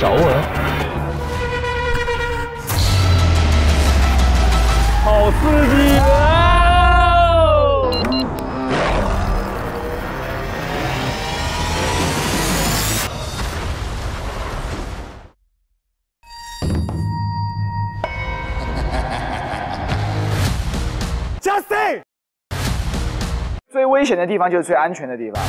找我？好刺激啊！Justin， 最危险的地方就是最安全的地方。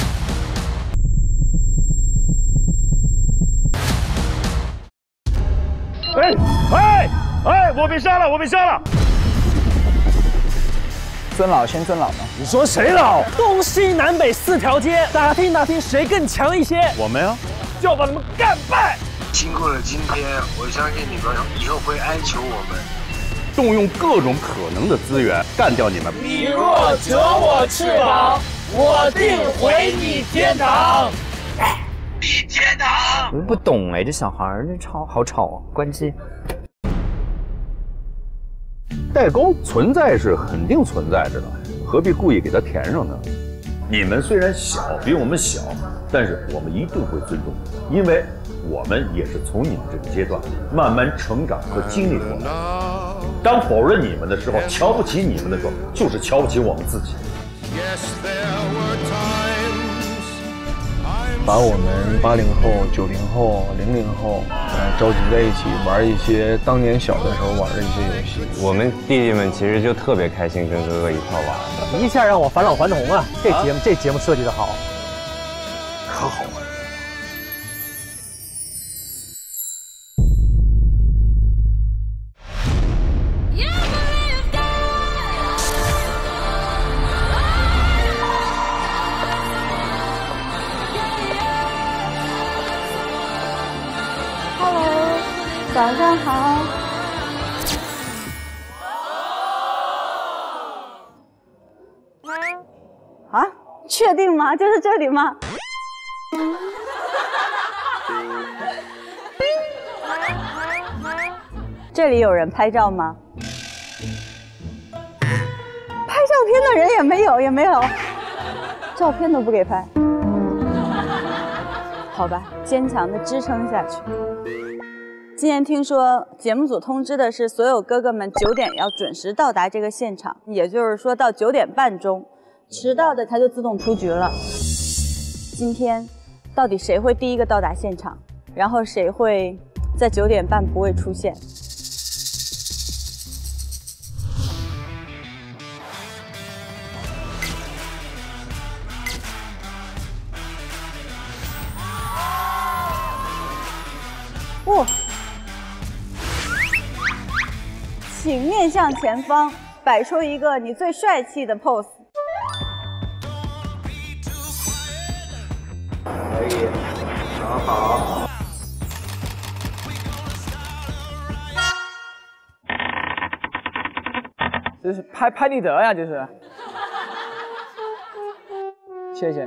我被杀了！我被杀了！尊老先尊老嘛。你说谁老？东西南北4条街，打听打听谁更强一些。我们呀，就要把他们干败。 经过了今天，我相信你们以后会哀求我们， 动用各种可能的资源干掉你们。 你若折我翅膀，我定回你天堂。 你天堂。 我不懂哎，这小孩儿这好吵啊！关机。 代沟存在是肯定存在着的，何必故意给它填上呢？你们虽然小，比我们小，但是我们一定会尊重，因为我们也是从你们这个阶段慢慢成长和经历过来的。当否认你们的时候，瞧不起你们的时候，就是瞧不起我们自己。 把我们80后、90后、00后，召集在一起玩一些当年小的时候玩的一些游戏。 我们弟弟们其实就特别开心跟哥哥一块玩的， 一下让我返老还童啊！这节目设计的好， 可好玩。 早上好。啊？确定吗？就是这里吗？这里有人拍照吗？拍照片的人也没有，照片都不给拍。好吧，坚强的支撑下去。今天听说节目组通知的是，所有哥哥们9点要准时到达这个现场，也就是说到9点半钟，迟到的他就自动出局了。今天到底谁会第一个到达现场，然后谁会在9点半不会出现？哦，请面向前方，摆出一个你最帅气的 pose。 可以，好。 这是拍立得呀，这是。谢谢。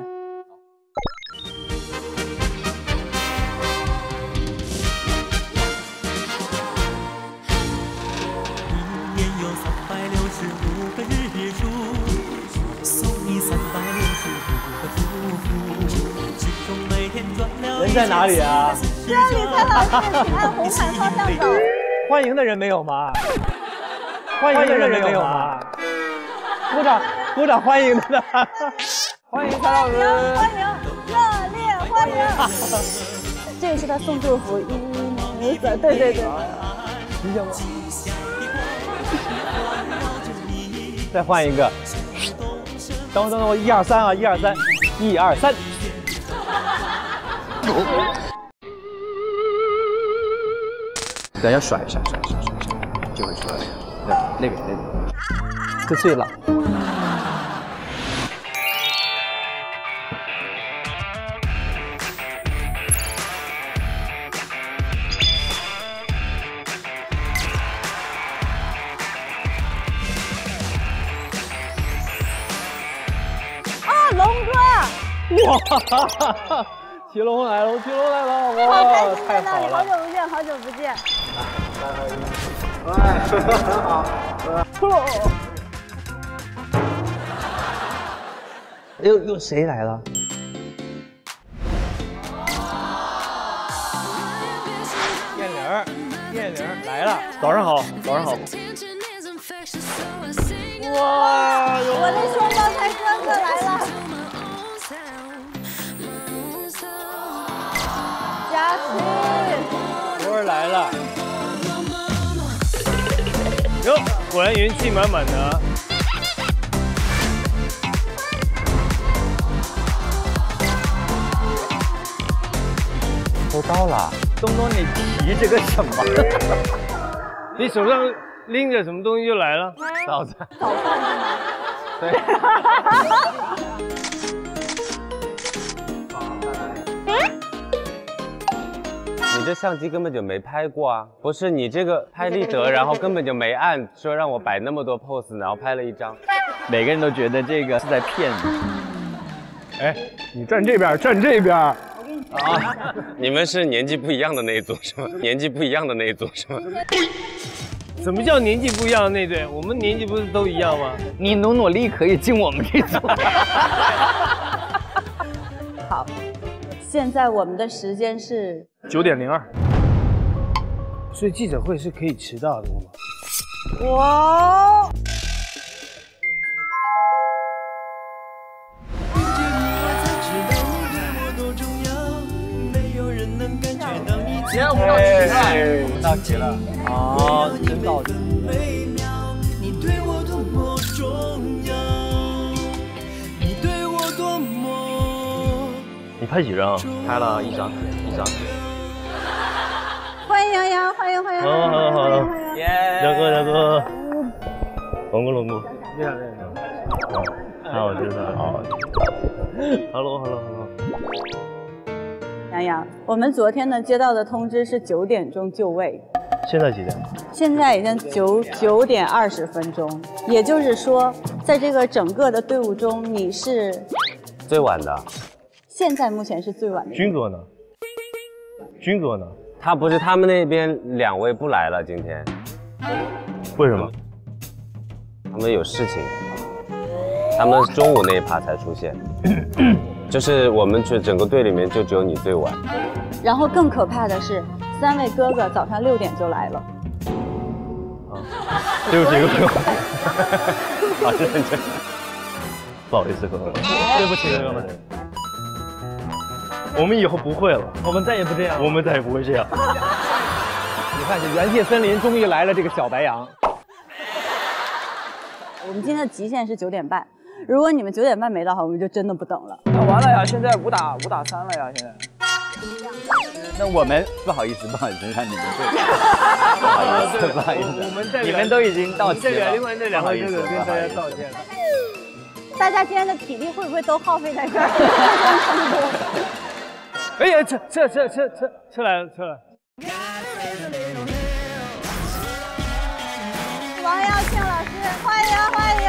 人在哪里啊？ 这里蔡老师，请按红海方向走。 欢迎的人没有吗？欢迎的人没有吗？鼓掌欢迎的呢。欢迎蔡老师， 欢迎，热烈欢迎。这个是他送祝福，对。 理解吗？再换一个。等我1、2、3啊，1、2、3，1、2、3。 等下甩一下，就会出来。那个， 就醉了。 啊，龙哥！ 哇！骑龙来了！哇，太好了！ 好久不见。 又谁来了？ 电铃来了，早上好，早上好。哇， 我的双胞胎哥哥来了，嘉欣， 博儿来了。哟，果然元气满满的。 都到了， 东东，你提这个什么？你手上拎着什么东西就来了？早餐。 早饭是吗？ 对。 你这相机根本就没拍过啊！不是你这个拍立得，然后根本就没按说让我摆那么多 pose， 然后拍了一张。 每个人都觉得这个是在骗你。 哎，你站这边，站这边。 啊，你们是年纪不一样的那一组是吗？年纪不一样的那一组是吗？ 什么叫年纪不一样的那队？我们年纪不是都一样吗？ 你努力可以进我们这组。 好，现在我们的时间是 9点02。 所以记者会是可以迟到的吗？ 哇！ 今天我们到齐了， 我们到齐了。啊，真到齐。 你拍几张？ 拍了一张。 欢迎杨洋，欢迎。 好， 耶！ 大哥，龙哥， 你好。 好，真的好。Hello。 杨洋，我们昨天呢接到的通知是9点钟就位， 现在几点？ 现在已经9点20分钟，也就是说，在这个整个的队伍中，你是最晚的。 现在目前是最晚的。 军哥呢？ 他不是，他们那边2位不来了，今天。 为什么？ 他们有事情，他们中午那一趴才出现。就是我们整个队里面就只有你最晚。 然后更可怕的是，3位哥哥早上6点就来了。 对不起，哥哥。 好认真。 不好意思，哥哥。对不起，哥哥们。我们以后不会了， 我们再也不这样。 我们再也不会这样。 你看，这元气森林终于来了这个小白羊。 我们今天的极限是9点半，如果你们9点半没到的话，我们就真的不等了。 那完了呀，现在5打3了呀，现在。那我们不好意思让你们对，不好意思， 我们代表你们都已经到齐了。 另外那2位哥哥跟大家道歉了。 大家今天的体力会不会都耗费在这儿？ 哎呀，车来了。 王耀庆老师，欢迎。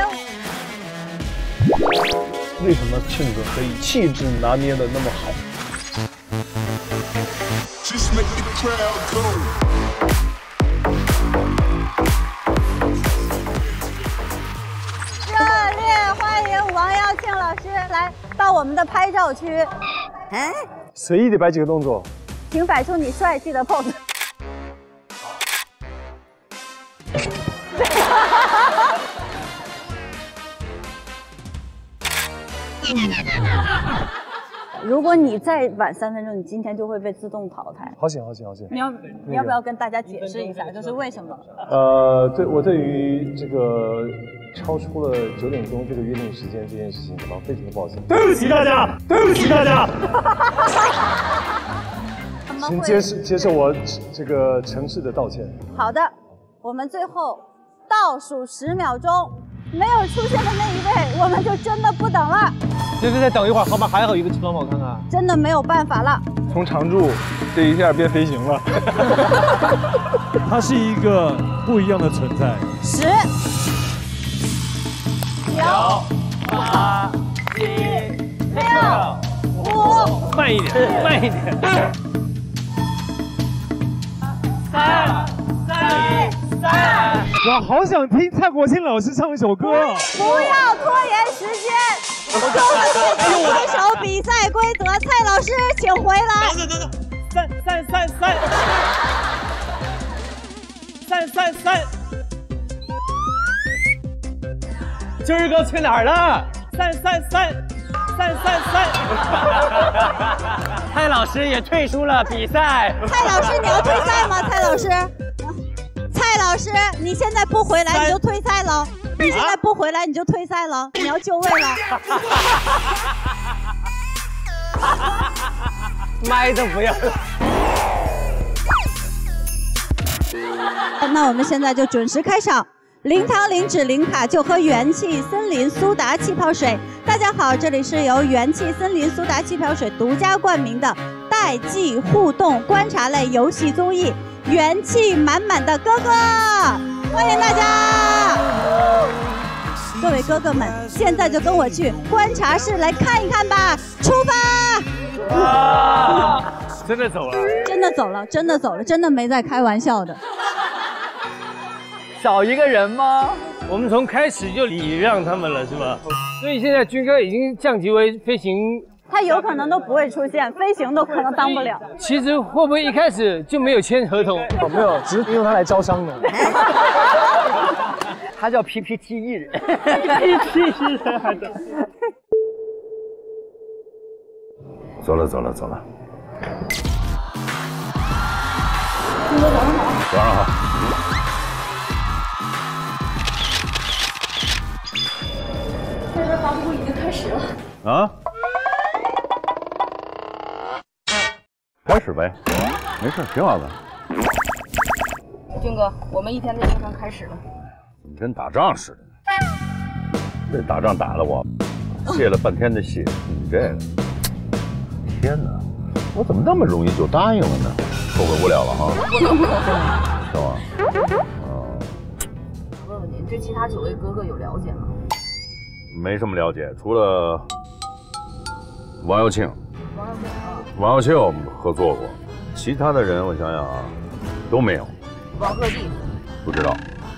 为什么庆哥可以气质拿捏的那么好？ 热烈欢迎王耀庆老师来到我们的拍照区。哎， 随意的摆几个动作， 请摆出你帅气的 pose。如果你再晚3分钟，你今天就会被自动淘汰。 好险！ 你要不要跟大家解释一下，就是为什么？ 我对于这个超出了9点钟这个约定时间这件事情感到非常的抱歉。对不起大家。请接受我这个诚挚的道歉。 好的，我们最后倒数10秒钟，没有出现的那一位，我们就真的不等了。 再等一会儿，好吧？还有一个车吗？我看看。 真的没有办法了。 从常驻这一下变飞行了。 它是一个不一样的存在。 10、9、8、7、6、5， 慢一点。3、 我好想听蔡国庆老师唱一首歌。 不要拖延时间，公司遵守比赛规则。蔡老师，请回来。 等，3。 333。今儿个去哪儿了？333。蔡老师也退出了比赛。 蔡老师，你要退赛吗？蔡老师，蔡老师，你现在不回来你就退赛了。你现在不回来你就退赛了，你要就位了。 麦都不要了。 那我们现在就准时开场。零糖、零脂、零卡，就喝元气森林苏打气泡水。大家好，这里是由元气森林苏打气泡水独家冠名的代际互动观察类游戏综艺《元气满满的哥哥》，欢迎大家！各位哥哥们，现在就跟我去观察室来看一看吧，出发！ 啊！真的走了？ 真的走了，真的走了，真的没在开玩笑的。 少一个人吗？ 我们从开始就礼让他们了，是吧？所以现在军哥已经降级为飞行， 他有可能都不会出现，飞行都可能当不了。 其实会不会一开始就没有签合同？ 哦，没有，只是用它来招商的。 他叫 PPT 艺人。 PPT 艺人还的。 走了。军哥早上好。早上好。 这边发布会已经开始了。 啊？开始呗，没事，挺好的。 军哥，我们一天的行程开始了。 你跟打仗似的，这打仗打得我泄了半天的气，你这个，天哪，我怎么那么容易就答应了呢？后悔不了了哈。是吧？ 问问您，对其他9位哥哥有了解吗？ 没什么了解，除了王耀庆。王耀庆我们合作过，其他的人我想想啊，都没有。 王鹤棣不知道。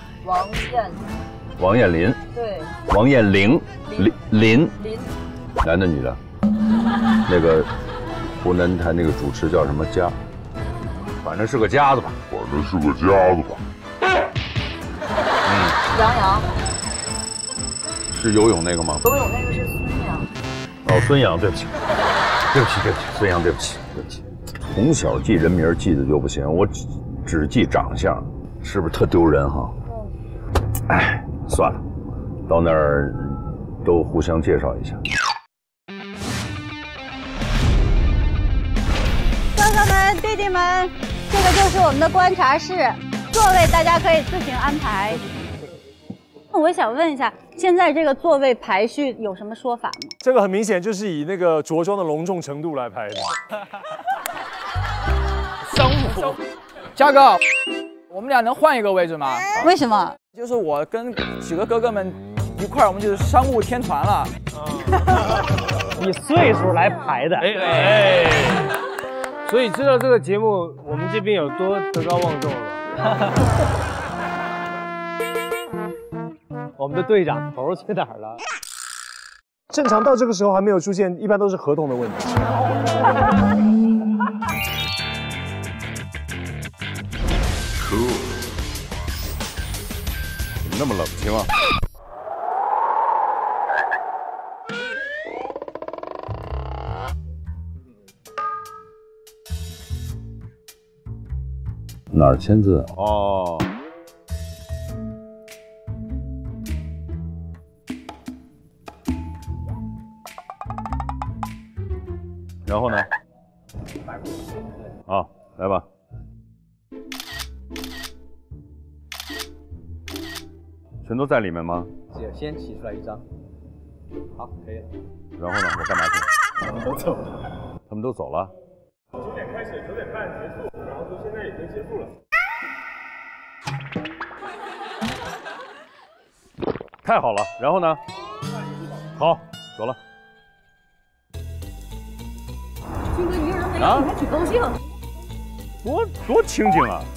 王彦霖。对。 王彦霖。霖。男的女的？那个湖南台那个主持叫什么家？反正是个家子吧。 杨洋。 是游泳那个吗？ 游泳那个是孙杨。 哦，孙杨，对不起，孙杨，对不起。从小记人名记得就不行，我只记长相，是不是特丢人哈？哎，算了，到那儿都互相介绍一下。 哥哥们、弟弟们，这个就是我们的观察室，座位大家可以自行安排。我想问一下，现在这个座位排序有什么说法吗？ 这个很明显就是以那个着装的隆重程度来排的。 商务服。 嘉哥，我们俩能换一个位置吗？ 为什么？ 就是我跟几个哥哥们一块儿，我们就是商务天团了。 以岁数来排的。所以知道这个节目我们这边有多德高望重了。我们的队长头去哪儿了？ 正常到这个时候还没有出现，一般都是合同的问题。 怎么那么冷清啊？哪儿签字？哦。然后呢？啊，来吧。全都在里面吗？ 先洗出来一张。好，可以了。 然后呢？我干嘛去？ 他们都走了。 他们都走了。 9点开始，9点半结束，然后说现在已经结束了。 太好了，然后呢？好，走了。 军哥，你这人没有，你还挺高兴。 多清静啊！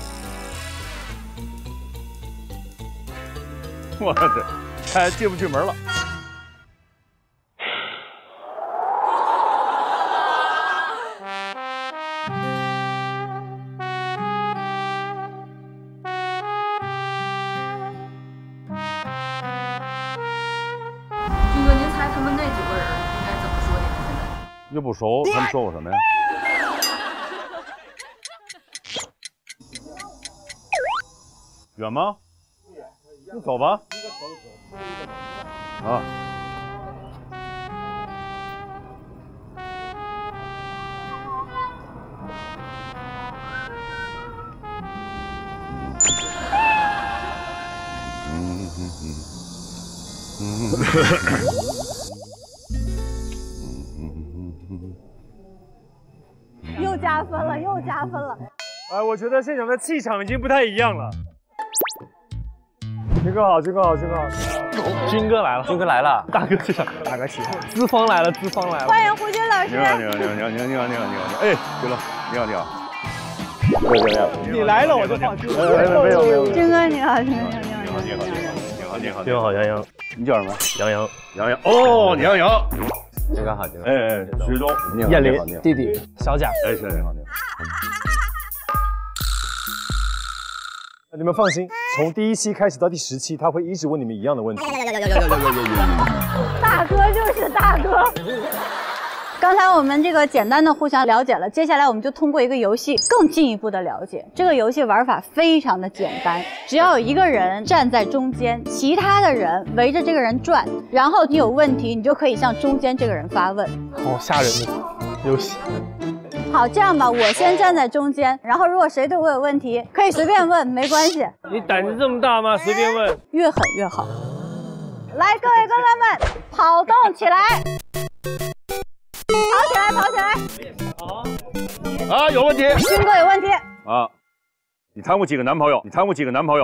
我的，还进不去门了。 不熟，他们说我什么呀？远吗？那走吧。啊。 又加分了，又加分了。 哎，我觉得现场的气场已经不太一样了。军哥好，军哥好，军哥好。 军哥来了， 军哥来了， 大哥气场，大哥气场，资方来了，资方来了。 欢迎胡军老师。 你好，你好，你好，你好，你好，你好，你好，你好。哎，军哥，你好，你好。 你来了我就放心。 没有。 军哥你好，军哥你好， 你好，你好，你好， 你好，杨洋。 你叫什么？ 杨洋。 杨洋。哦，杨洋。 军哥好，军哥。 哎，徐东。你好， 燕林。 弟弟。 小贾。 哎，是，你好，你好。 你们放心，从第1期开始到第10期，他会一直问你们一样的问题。 大哥就是大哥。刚才我们这个简单的互相了解了，接下来我们就通过一个游戏更进一步的了解。这个游戏玩法非常的简单，只要有一个人站在中间，其他的人围着这个人转，然后你有问题，你就可以向中间这个人发问。 好吓人的游戏。 好，这样吧，我先站在中间，然后如果谁对我有问题，可以随便问，没关系。 你胆子这么大吗？随便问， 越狠越好。来，各位哥哥们，跑动起来，跑起来，跑起来。 好。啊，有问题。 军哥有问题。 啊，你谈过几个男朋友？你谈过几个男朋友？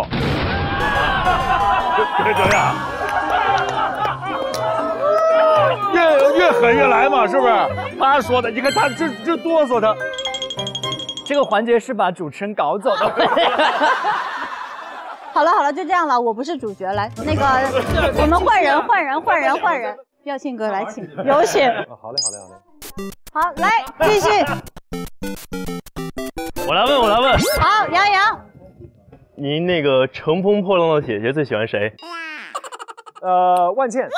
别这样。越狠越来嘛，是不是？他说的，你看他这哆嗦他。 这个环节是把主持人搞走的。 好了，就这样了，我不是主角，来，那个我们换人。耀庆哥来，请有请。 好嘞。 好，来继续。 我来问。 好，杨洋。 您那个乘风破浪的姐姐最喜欢谁？ 万茜。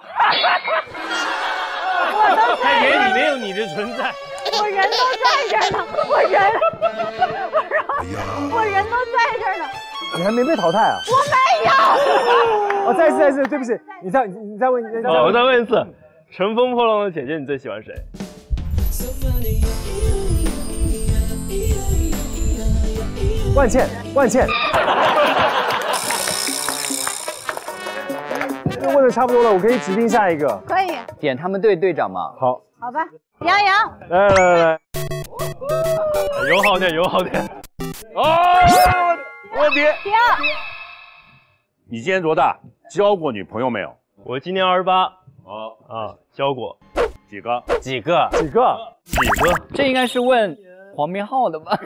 太爷里面有你的存在， 我人都在这儿呢，我人都在这儿呢。 你还没被淘汰啊？ 我没有。 哦，再一次，对不起，你再问， 我再问一次，乘风破浪的姐姐你最喜欢谁？ 万茜。问的差不多了，我可以指定下一个。 可以。 点他们队队长嘛。 好。 好吧，杨洋。 来。 友好点。 哦，问题。 第二。 你今年多大？交过女朋友没有？ 我今年28。交过。 几个？ 这应该是问黄明昊的吧？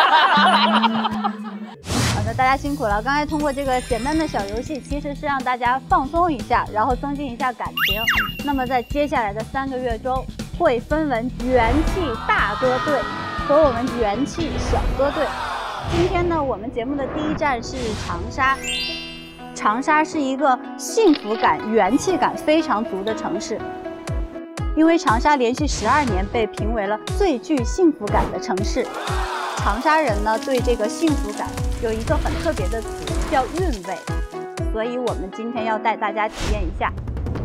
好的，大家辛苦了。刚才通过这个简单的小游戏，其实是让大家放松一下，然后增进一下感情。那么在接下来的3个月中，会分为元气大哥队和我们元气小哥队。今天呢，我们节目的第一站是长沙。长沙是一个幸福感、元气感非常足的城市。因为长沙连续12年被评为了最具幸福感的城市。长沙人呢，对这个幸福感有一个很特别的词，叫韵味。所以我们今天要带大家体验一下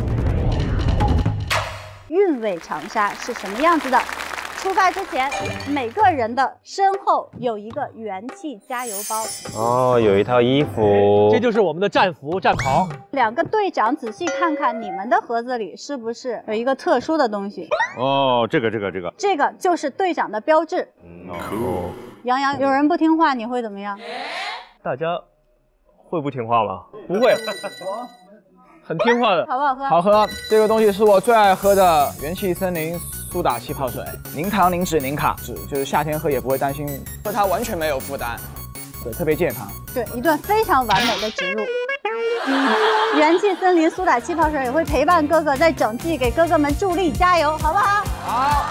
韵味长沙是什么样子的。出发之前，每个人的身后有一个元气加油包。 哦，有一套衣服， 这就是我们的战服战袍。 2个队长仔细看看你们的盒子里是不是有一个特殊的东西。 哦，这个就是队长的标志。杨洋，有人不听话你会怎么样？ 大家会不听话吗？不会，很听话的。 好不好喝？ 好喝，这个东西是我最爱喝的元气森林苏打气泡水，零糖、零脂、零卡，就是夏天喝也不会担心，喝它完全没有负担，对，特别健康。 对，一段非常完美的植入。元气森林苏打气泡水也会陪伴哥哥在整季，给哥哥们助力加油，好不好？ 好。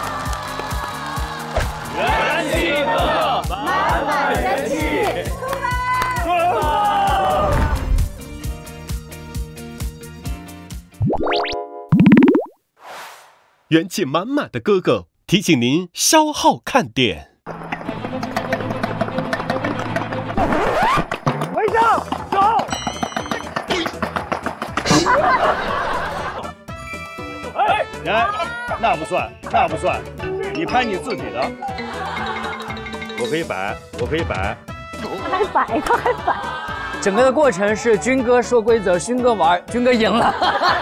元气哥哥， 满满元气，出发！ 元气满满的哥哥提醒您稍后看点。 回上走。 哎，那不算，那不算，你拍你自己的。我可以摆，我可以摆。 他还摆，他还摆。 整个的过程是军哥说规则，勋哥玩，军哥赢了。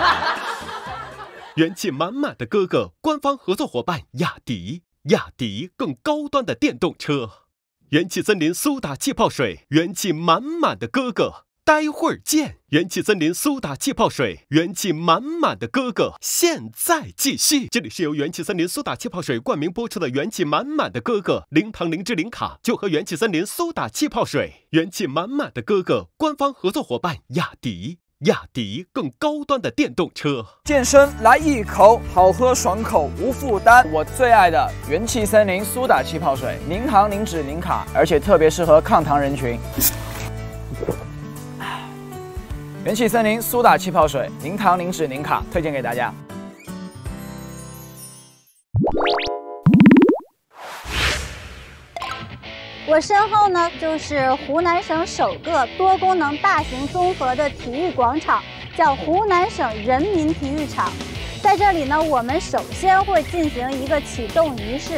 元气满满的哥哥，官方合作伙伴雅迪，雅迪更高端的电动车。元气森林苏打气泡水，元气满满的哥哥，待会儿见。元气森林苏打气泡水，元气满满的哥哥，现在继续。这里是由元气森林苏打气泡水冠名播出的元气满满的哥哥，零糖零脂零卡，就喝元气森林苏打气泡水。元气满满的哥哥，官方合作伙伴雅迪。雅迪更高端的电动车， 健身来一口，好喝爽口无负担。我最爱的元气森林苏打气泡水，零糖零脂零卡，而且特别适合抗糖人群。元气森林苏打气泡水，零糖零脂零卡，推荐给大家。 我身后呢，就是湖南省首个多功能大型综合的体育广场，叫湖南省人民体育场。在这里呢，我们首先会进行一个启动仪式。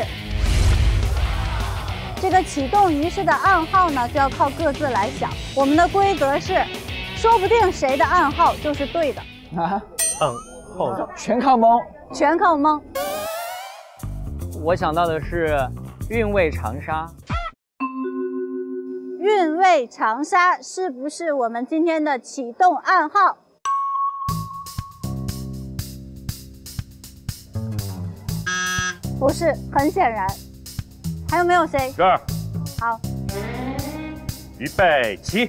这个启动仪式的暗号呢，就要靠各自来想。我们的规则是，说不定谁的暗号就是对的。 暗号全靠蒙， 全靠蒙。 我想到的是韵味长沙。 韵味长沙是不是我们今天的启动暗号？不是，很显然。还有没有谁？ 这儿。 好。 预备起。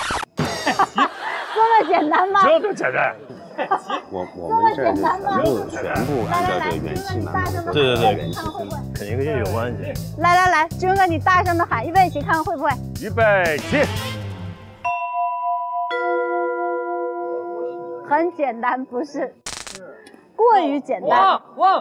这么简单吗？ 这么简单。 我们这就全部按照这个元气满满的。 对，元气肯定跟这有关系。 来，军哥，你大声的喊，预备起，看看会不会？ 预备起。 很简单，不是？过于简单。 旺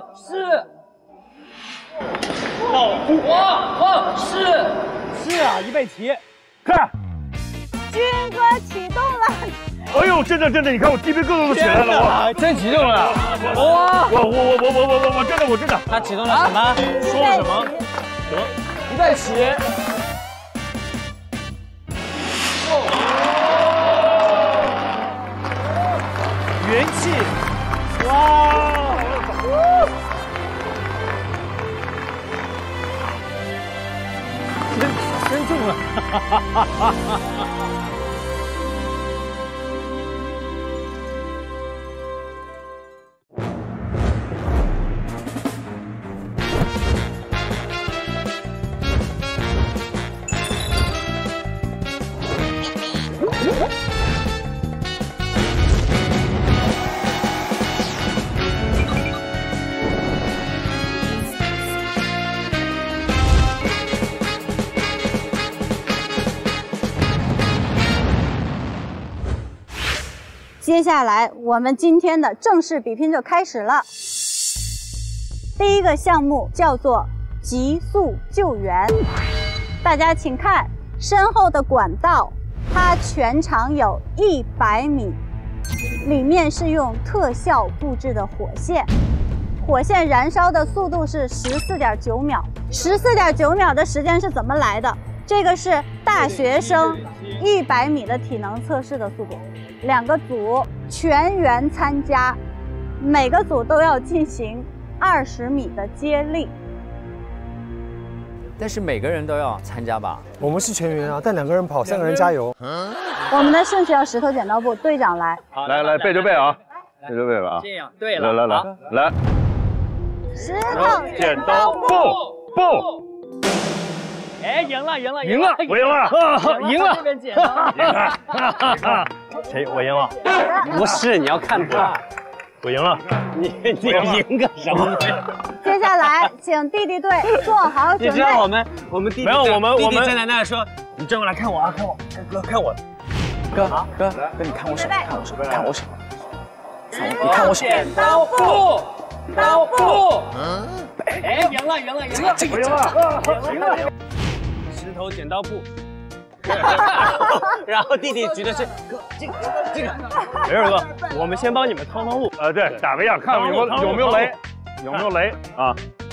是啊，预备起， 看。 军哥启动了。 哎呦，真的，你看我鸡皮疙瘩都起来了，我真启动了！ 哇！我真的！ 他启动了什么？ 说了什么？ 预备起！ 元气！哇！真中了！ 接下来我们今天的正式比拼就开始了。第一个项目叫做急速救援，大家请看身后的管道，它全长有100米，里面是用特效布置的火线，火线燃烧的速度是14.9秒。14.9秒的时间是怎么来的？这个是大学生100米的体能测试的速度。2个组全员参加，每个组都要进行20米的接力。 但是每个人都要参加吧？ 我们是全员啊，但2个人跑，3个人加油。 我们的顺序要石头剪刀布，队长来。 来，背对背啊，背对背吧啊。 这样对了。 来。 石头剪刀布。 哎，赢了！ 我赢了！ 这边剪刀。 你看，谁？我赢了？ 不是，你要看他。 我赢了。 你赢个什么？ 接下来，请弟弟队做好准备。 你知道我们弟弟没有我们站在那说，你转过来看我啊，看我，哥看我。 哥，你看我手，你看我手。 剪刀布。 刀布。 哎，赢了！石头剪刀布。然后弟弟举的是哥，这个。 没事哥，我们先帮你们趟路。 对，打个样，看看有没有雷，有没有雷啊？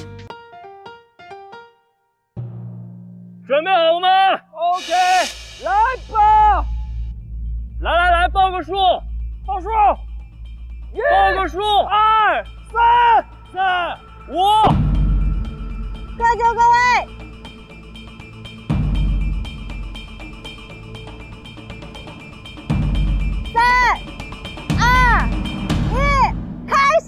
准备好了吗 OK， 来吧！ 来，报个数，报数，报个数，2、3、5。 各就各位。3、2、1，开始！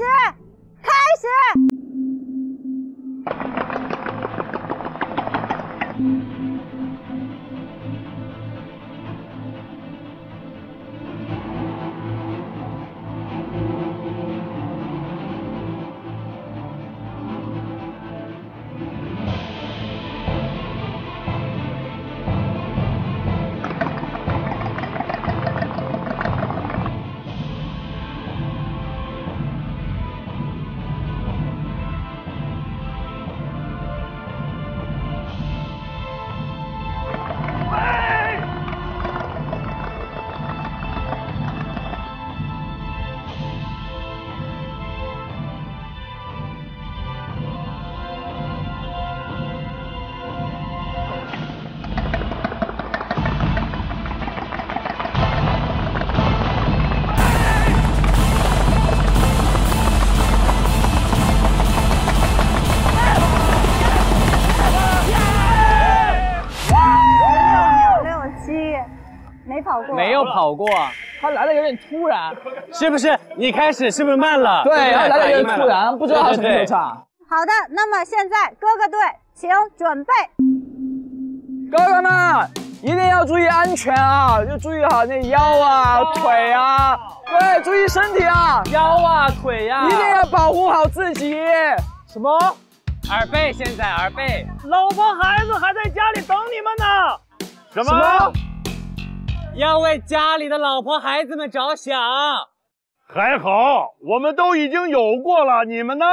没有跑过， 他来的有点突然， 是不是？你开始是不是慢了？ 对，他来的有点突然，不知道他什么时候唱。 好的，那么现在哥哥队，请准备。 哥哥们一定要注意安全啊，要注意好那腰啊、腿啊，对，注意身体啊， 腰啊、腿啊， 一定要保护好自己。 什么？ 耳背，现在耳背。 老婆孩子还在家里等你们呢。 什么？ 要为家里的老婆孩子们着想。 还好，我们都已经有过了，你们呢？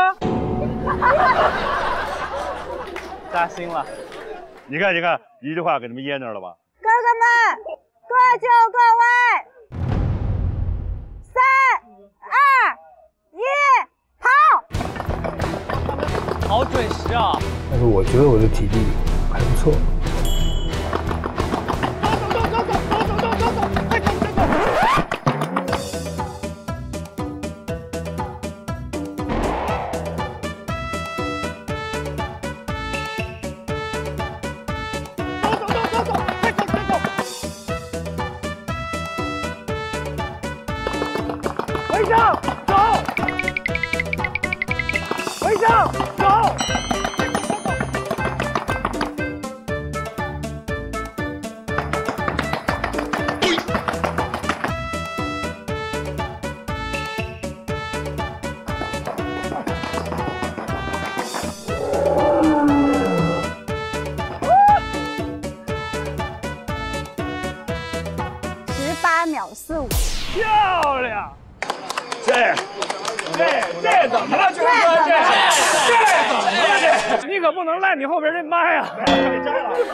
扎心了。 你看，一句话给他们噎那儿了吧？ 哥哥们，各就各位。3、2、1，跑！ 好准时啊！ 但是我觉得我的体力还不错。 回上走，回上走。 18秒45， 漂亮！ 这怎么了？这怎么了？你可不能赖你后边这麦啊！给摘了。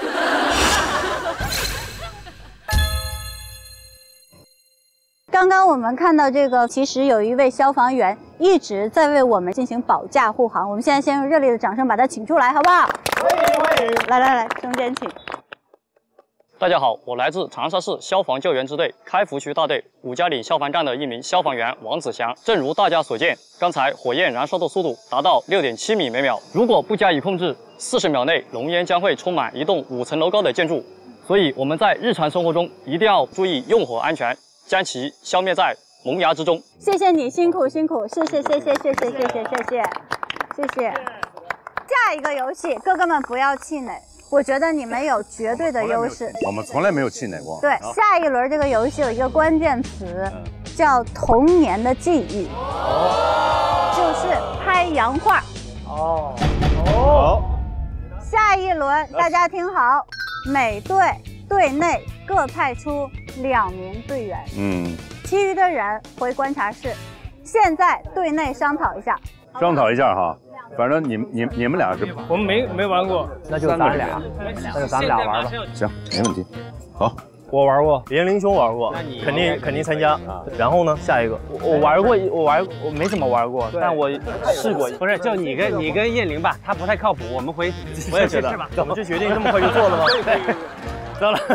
刚刚我们看到这个，其实有一位消防员一直在为我们进行保驾护航。我们现在先用热烈的掌声把他请出来，好不好？欢迎！来，中间请。 大家好，我来自长沙市消防救援支队开福区大队五家岭消防站的一名消防员王子祥。正如大家所见，刚才火焰燃烧的速度达到6.7米每秒，如果不加以控制，40秒内浓烟将会充满一栋5层楼高的建筑。所以我们在日常生活中一定要注意用火安全，将其消灭在萌芽之中。 谢谢你，辛苦，谢谢。下一个游戏，哥哥们不要气馁。我觉得你们有绝对的优势。 我们从来没有气馁过。 对，下一轮这个游戏有一个关键词，叫童年的记忆，就是拍洋画。下一轮大家听好，每队队内各派出2名队员，其余的人回观察室。现在队内商讨一下， 商讨一下哈。反正你们俩是， 我们没玩过， 那就咱俩，那就咱们俩玩吧。 行，没问题。好， 我玩过，严凌兄玩过，肯定参加。然后呢，下一个我玩过，我没怎么玩过，但我试过。 不是，就你跟叶玲吧，他不太靠谱，我们回。 我也觉得，怎么就决定这么快就做了吗？对，走了。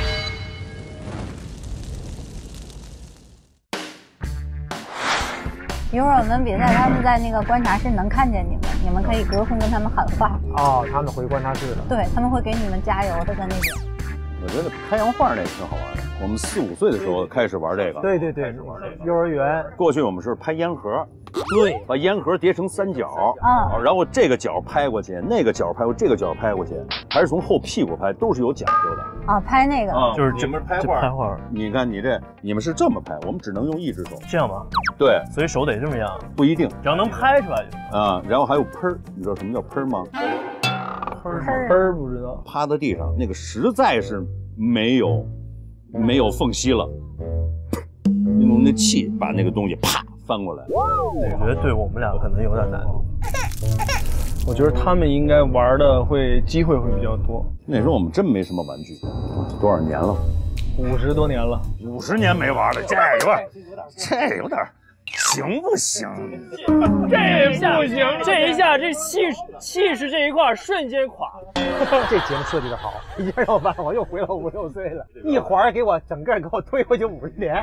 一会儿我们比赛，他们在那个观察室能看见你们，你们可以隔空跟他们喊话。 哦，他们回观察室了。 对，他们会给你们加油的，在那边。 我觉得拍洋画那挺好玩的。我们4、5岁的时候开始玩这个。 对，幼儿园。 过去我们是拍烟盒， 对， 把烟盒叠成3角，然后这个角拍过去，那个角拍过，这个角拍过去，还是从后屁股拍，都是有讲究的。 啊，拍那个， 就是你们拍画，你看你们是这么拍，我们只能用一只手。 这样吗？ 对， 所以手得这么样。 不一定， 只要能拍出来就。 啊，然后还有喷儿，你知道什么叫喷儿吗？ 喷儿不知道。 趴在地上，那个实在是没有缝隙了，用那气把那个东西啪翻过来。 我觉得对我们俩可能有点难度。 我觉得他们应该玩的机会会比较多。 那时候我们真没什么玩具，多少年了 ？50多年了 ，50年没玩了，这有点，行不行？ 这不行，这一下这气势这一块瞬间垮。 这节目设计的好，一下让我发现我又回到5、6岁了，一环给我整个给我推回去50年。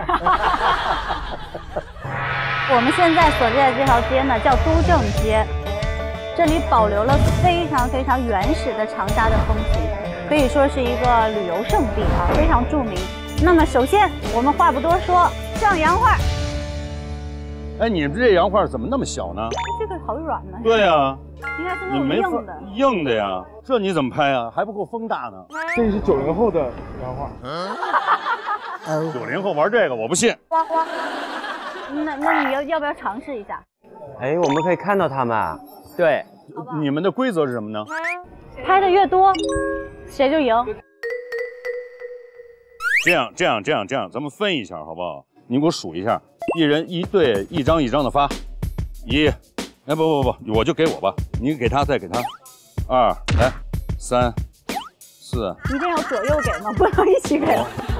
我们现在所在的这条街呢叫都政街，这里保留了非常非常原始的长沙的风情，可以说是一个旅游胜地啊，非常著名。那么首先我们话不多说，上洋画。 哎，你们这洋画怎么那么小呢？ 这个好软呢。 对呀， 应该是那种硬的。 硬的呀，这你怎么拍啊？还不够风大呢。 这是90后的洋画。 90后玩这个我不信。 那你要不要尝试一下？ 哎，我们可以看到他们。 对， 你们的规则是什么呢？ 拍的越多，谁就赢。 这样，咱们分一下好不好？你给我数一下，一人一对，一张一张的发。哎不，我就给我吧，你给他再给他。2，来，3、4。 一定要左右给吗？不能一起给。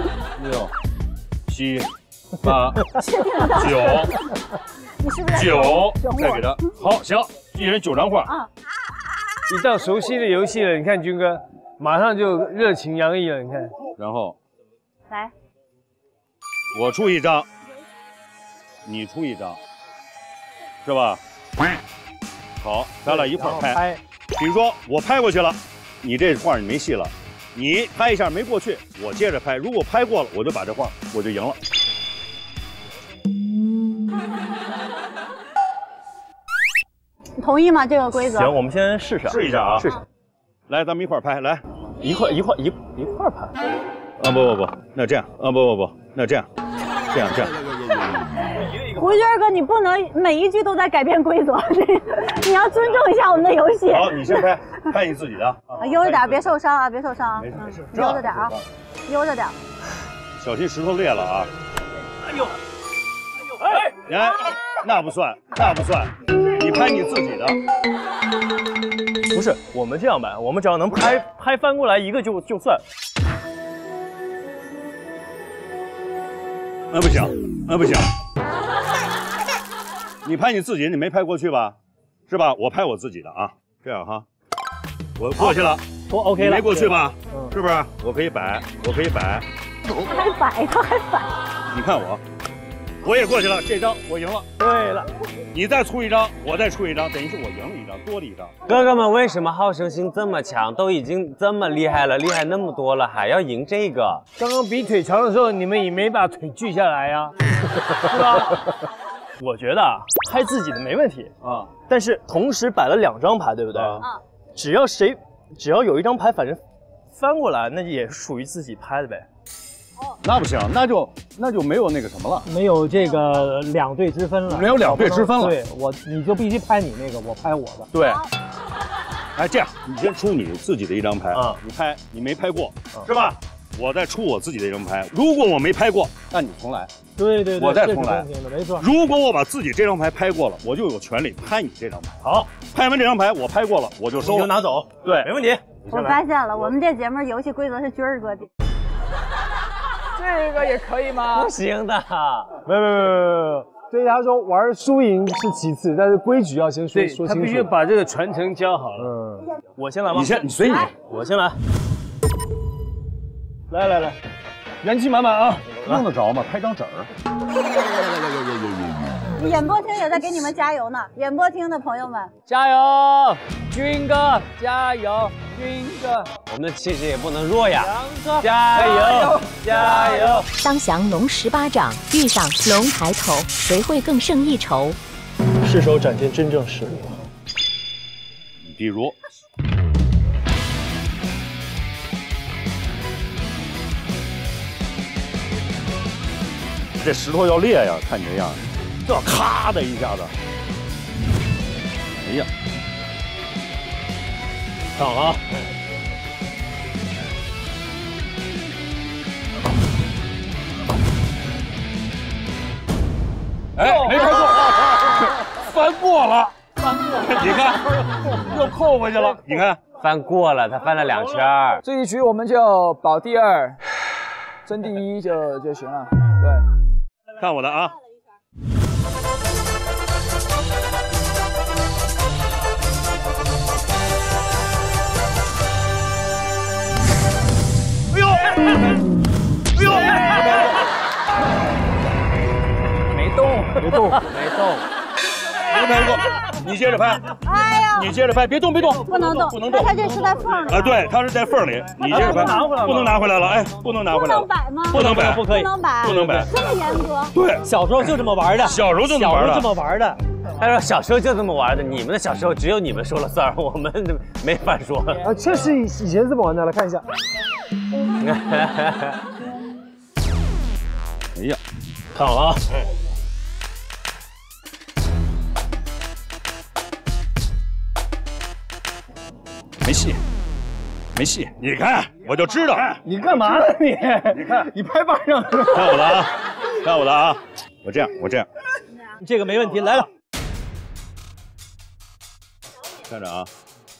6、7、8、9。 你是不是 9？再给他。好，行，一人9张画。 一到熟悉的游戏了，你看军哥马上就热情洋溢了，你看。 然后， 来， 我出一张，你出一张，是吧？好，咱俩一块拍。比如说我拍过去了，你这画你没戏了，你拍一下没过去，我接着拍。如果拍过了，我就把这画我就赢了。 同意吗？这个规则？ 行，我们先试一下啊， 试试。 来，咱们一块拍，来， 一块拍。 啊不，那这样啊不，那这样。 胡军哥，你不能每一句都在改变规则，你要尊重一下我们的游戏。 好，你先拍你自己的。 悠着点，别受伤啊，别受伤。 没事， 悠着点啊，悠着点。 小心石头裂了啊！哎，那不算，你拍你自己的。 不是，我们这样办，我们只要能拍翻过来一个就算。 那不行，你拍你自己，你没拍过去吧？是吧？我拍我自己的啊，这样哈，我过去了， 我 OK 了， 没过去吧？是不是？我可以摆， 他还摆， 你看我也过去了，这张我赢了。 对了， 你再出一张，我再出一张，等于是我赢了一张，多了一张。 哥哥们为什么好胜心这么强？都已经这么厉害了，厉害那么多了，还要赢这个？ 刚刚比腿长的时候，你们也没把腿锯下来呀， 是吧？我觉得拍自己的没问题啊，但是同时摆了2张牌，对不对？只要有一张牌，反正翻过来，那也属于自己拍的呗。 那不行，那就没有那个什么了， 没有这个2队之分了， 没有2队之分了。 对，你就必须拍你那个，我拍我的。 对。哎，这样，你先出你自己的一张牌啊，你没拍过，是吧？ 我再出我自己的这张牌。如果我没拍过，那你重来。 对对对， 我再重来。 没错。 如果我把自己这张牌拍过了，我就有权利拍你这张牌。好，拍完这张牌我拍过了，我就收了， 你就拿走。 对， 没问题。 我发现了，我们这节目游戏规则是军儿哥定。 这个也可以吗？ 不行的。 没，对他说玩输赢是其次，但是规矩要先说清楚。 他必须把这个传承教好了。我先来吗？ 你随你， 我先来。 来，元气满满啊！ 用得着吗？拍张纸儿。 演播厅也在给你们加油呢，演播厅的朋友们加油，军哥加油，军哥， 我们的气势也不能弱呀！ 加油，加油！ 当降龙18掌，遇上龙抬头，谁会更胜一筹？ 是时候展现真正实力了。 比如。这石头要裂呀！看你这样，这咔的一下子，哎呀， 挡了啊！ 哎，没拍过，翻过了，你看，又扣回去了，你看， 翻过了，他翻了2圈。 这一局我们就保第2，争第1就行了。对。 看我的啊！哎呦！ 没动， 没拍过，你接着拍。 哎呀， 你接着拍，别动， 不能动，他这是在缝里。 啊，对，他是在缝里，你接着拍。不能拿回来了，哎，不能拿回来了。 不能摆吗？ 不能摆， 不可以，不能摆， 不能摆， 这么严格。 对， 小时候就这么玩的， 小时候就这么玩的。 他说小时候就这么玩的，你们的小时候只有你们说了算，我们没法说。 啊，确实以前这么玩的，来看一下。 哎呀， 看好了啊！ 没戏，没戏！你看，我就知道。 你干嘛呢你？ 你看， 你拍巴掌。 看我的啊，看我的啊！我这样， 这个没问题，来了。 看着啊！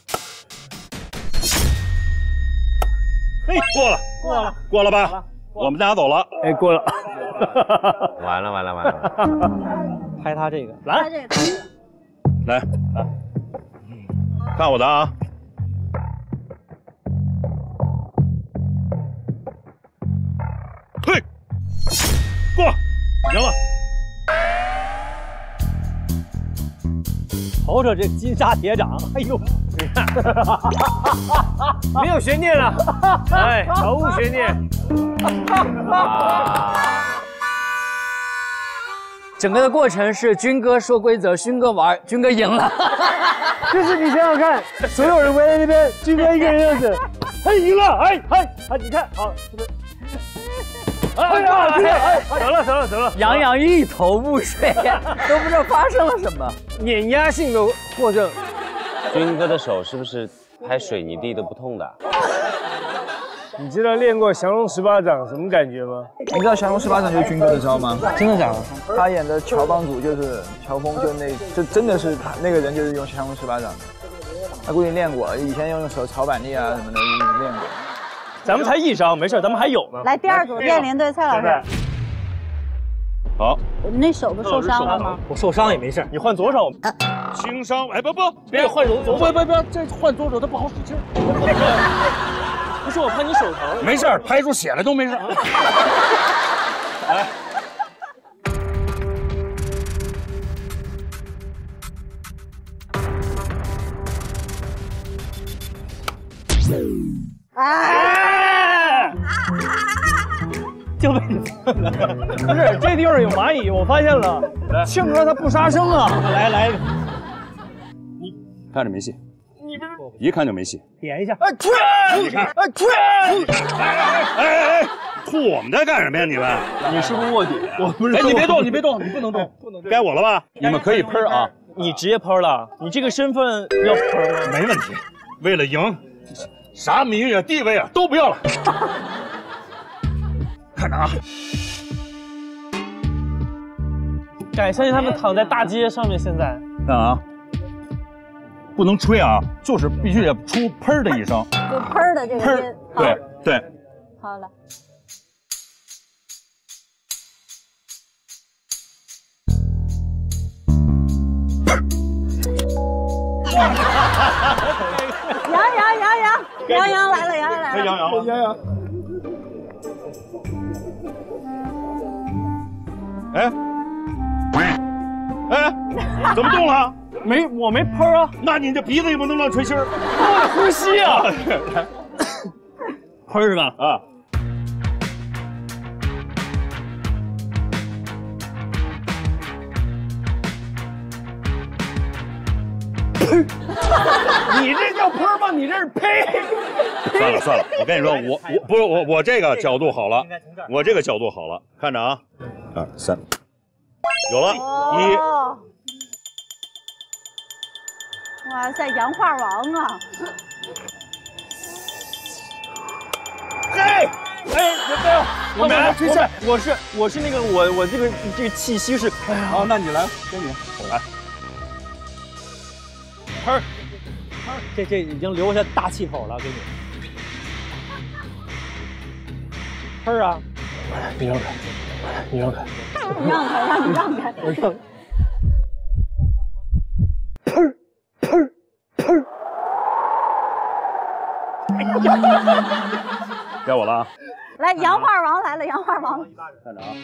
嘿， 过了吧？我们拿走了。 哎，过了。 完了！ 拍他这个，来， 看我的啊！嘿，过，赢了。 瞅瞅这金沙铁掌，哎呦，你看，没有悬念了，哎，毫无悬念。 整个的过程是军哥说规则，军哥玩，军哥赢了。 就是你想想看，所有人围在那边，军哥一个人样子，他赢了，哎，你看，好，是不是？走了， 杨洋一头雾水，都不知道发生了什么， 碾压性的获胜。 军哥的手是不是拍水泥地都不痛的？ 你知道练过降龙18掌什么感觉吗？ 你知道降龙18掌就是军哥的招吗？ 真的假的？ 他演的乔帮主就是乔峰，就真的是他那个人就是用降龙18掌的，他估计练过，以前用手炒板栗啊什么的练过。 咱们才1招，没事，咱们还有呢。 来第2组电林对蔡老师。 好， 你那手不受伤了吗？ 我受伤也没事，你换左手。 轻伤，哎不， 别换左手， 不，这换左手他不好使劲。 不是我怕你手疼。 没事，拍出血来都没事。来。 就被你不是这地方有蚂蚁，我发现了。庆哥他不杀生啊！来， 你看着没戏，一看就没戏。 点一下， 你看，哎，吐我们在干什么呀？你们？ 你是不是卧底？我不是。 哎，你别动，你不能动，该我了吧？你们可以喷啊！ 你直接喷了，你这个身份要喷吗？ 没问题，为了赢，啥名誉啊、地位啊都不要了。 看着啊！ 感相信他们躺在大街上面，现在看啊，不能吹啊，就是必须得出砰的一声， 就砰的这个音。 对对。 好了。杨洋来了，杨洋来了， 杨洋，哎，怎么动了？ 我没喷啊， 那你这鼻子也不能乱吹气儿， 我呼吸啊，喷是吧？ 啊。 你这叫喷吗？你这是呸！ 算了，我跟你说，我这个角度好了，我这个角度好了，看着啊，2、3，有了，1。 哇塞，洋画王啊！ 嘿，我没来吹气，我是那个我这个气息是，哎呀， 好，那你来，跟你来。 喷，这已经留下大气口了，给你。喷啊！你让开，你让开， 你让开，让你让开。 我让。喷！ 该我了啊！ 来，洋画王来了，洋画王。 看着啊！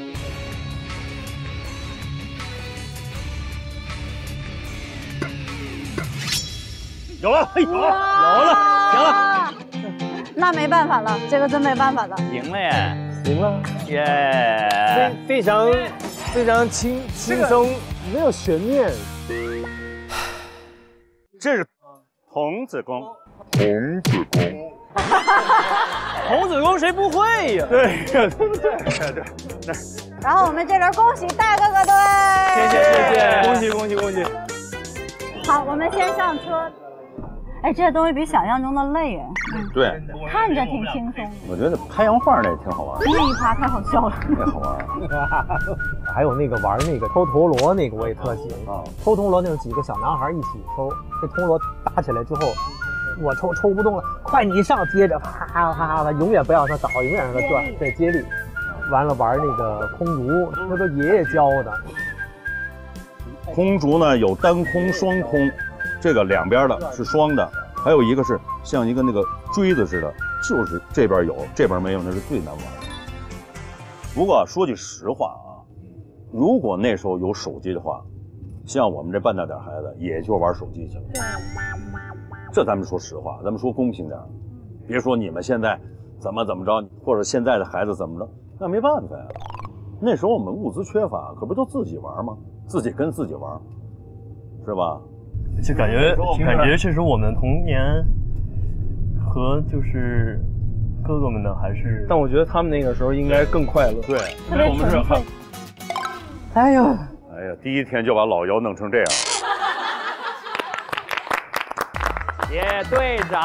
有了，有了， 那没办法了，这个真没办法了。 赢了耶！ 赢了耶！ 非常轻松，没有悬念。 这是童子功， 童子功谁不会呀？ 对。 然后我们这轮恭喜大哥哥队， 谢谢，恭喜！ 好，我们先上车。哎，这东西比想象中的累哎。 对， 看着挺轻松的。 我觉得拍洋画那也挺好玩。 那一趴太好笑了。 太好玩。 还有那个玩那个抽陀螺那个我也特喜欢啊。抽铜锣那种几个小男孩一起抽，这铜锣打起来之后，我抽不动了，快你上，接着啪，永远不让它倒，永远让它转，再接力。完了玩那个空竹，那都爷爷教的。 空竹呢有单空、双空。这个两边的是双的，还有一个是像一个那个锥子似的，就是这边有，这边没有，那是最难玩的。不过说句实话啊，如果那时候有手机的话，像我们这半大点孩子也就玩手机去了。这咱们说实话，咱们说公平点，别说你们现在怎么着，或者现在的孩子怎么着，那没办法呀。那时候我们物资缺乏，可不就自己玩吗？自己跟自己玩，是吧？ 就感觉确实我们童年和就是哥哥们的还是，但我觉得他们那个时候应该更快乐。 对，因为我们是很， 哎呀， 第一天就把老姚弄成这样。 耶，队长，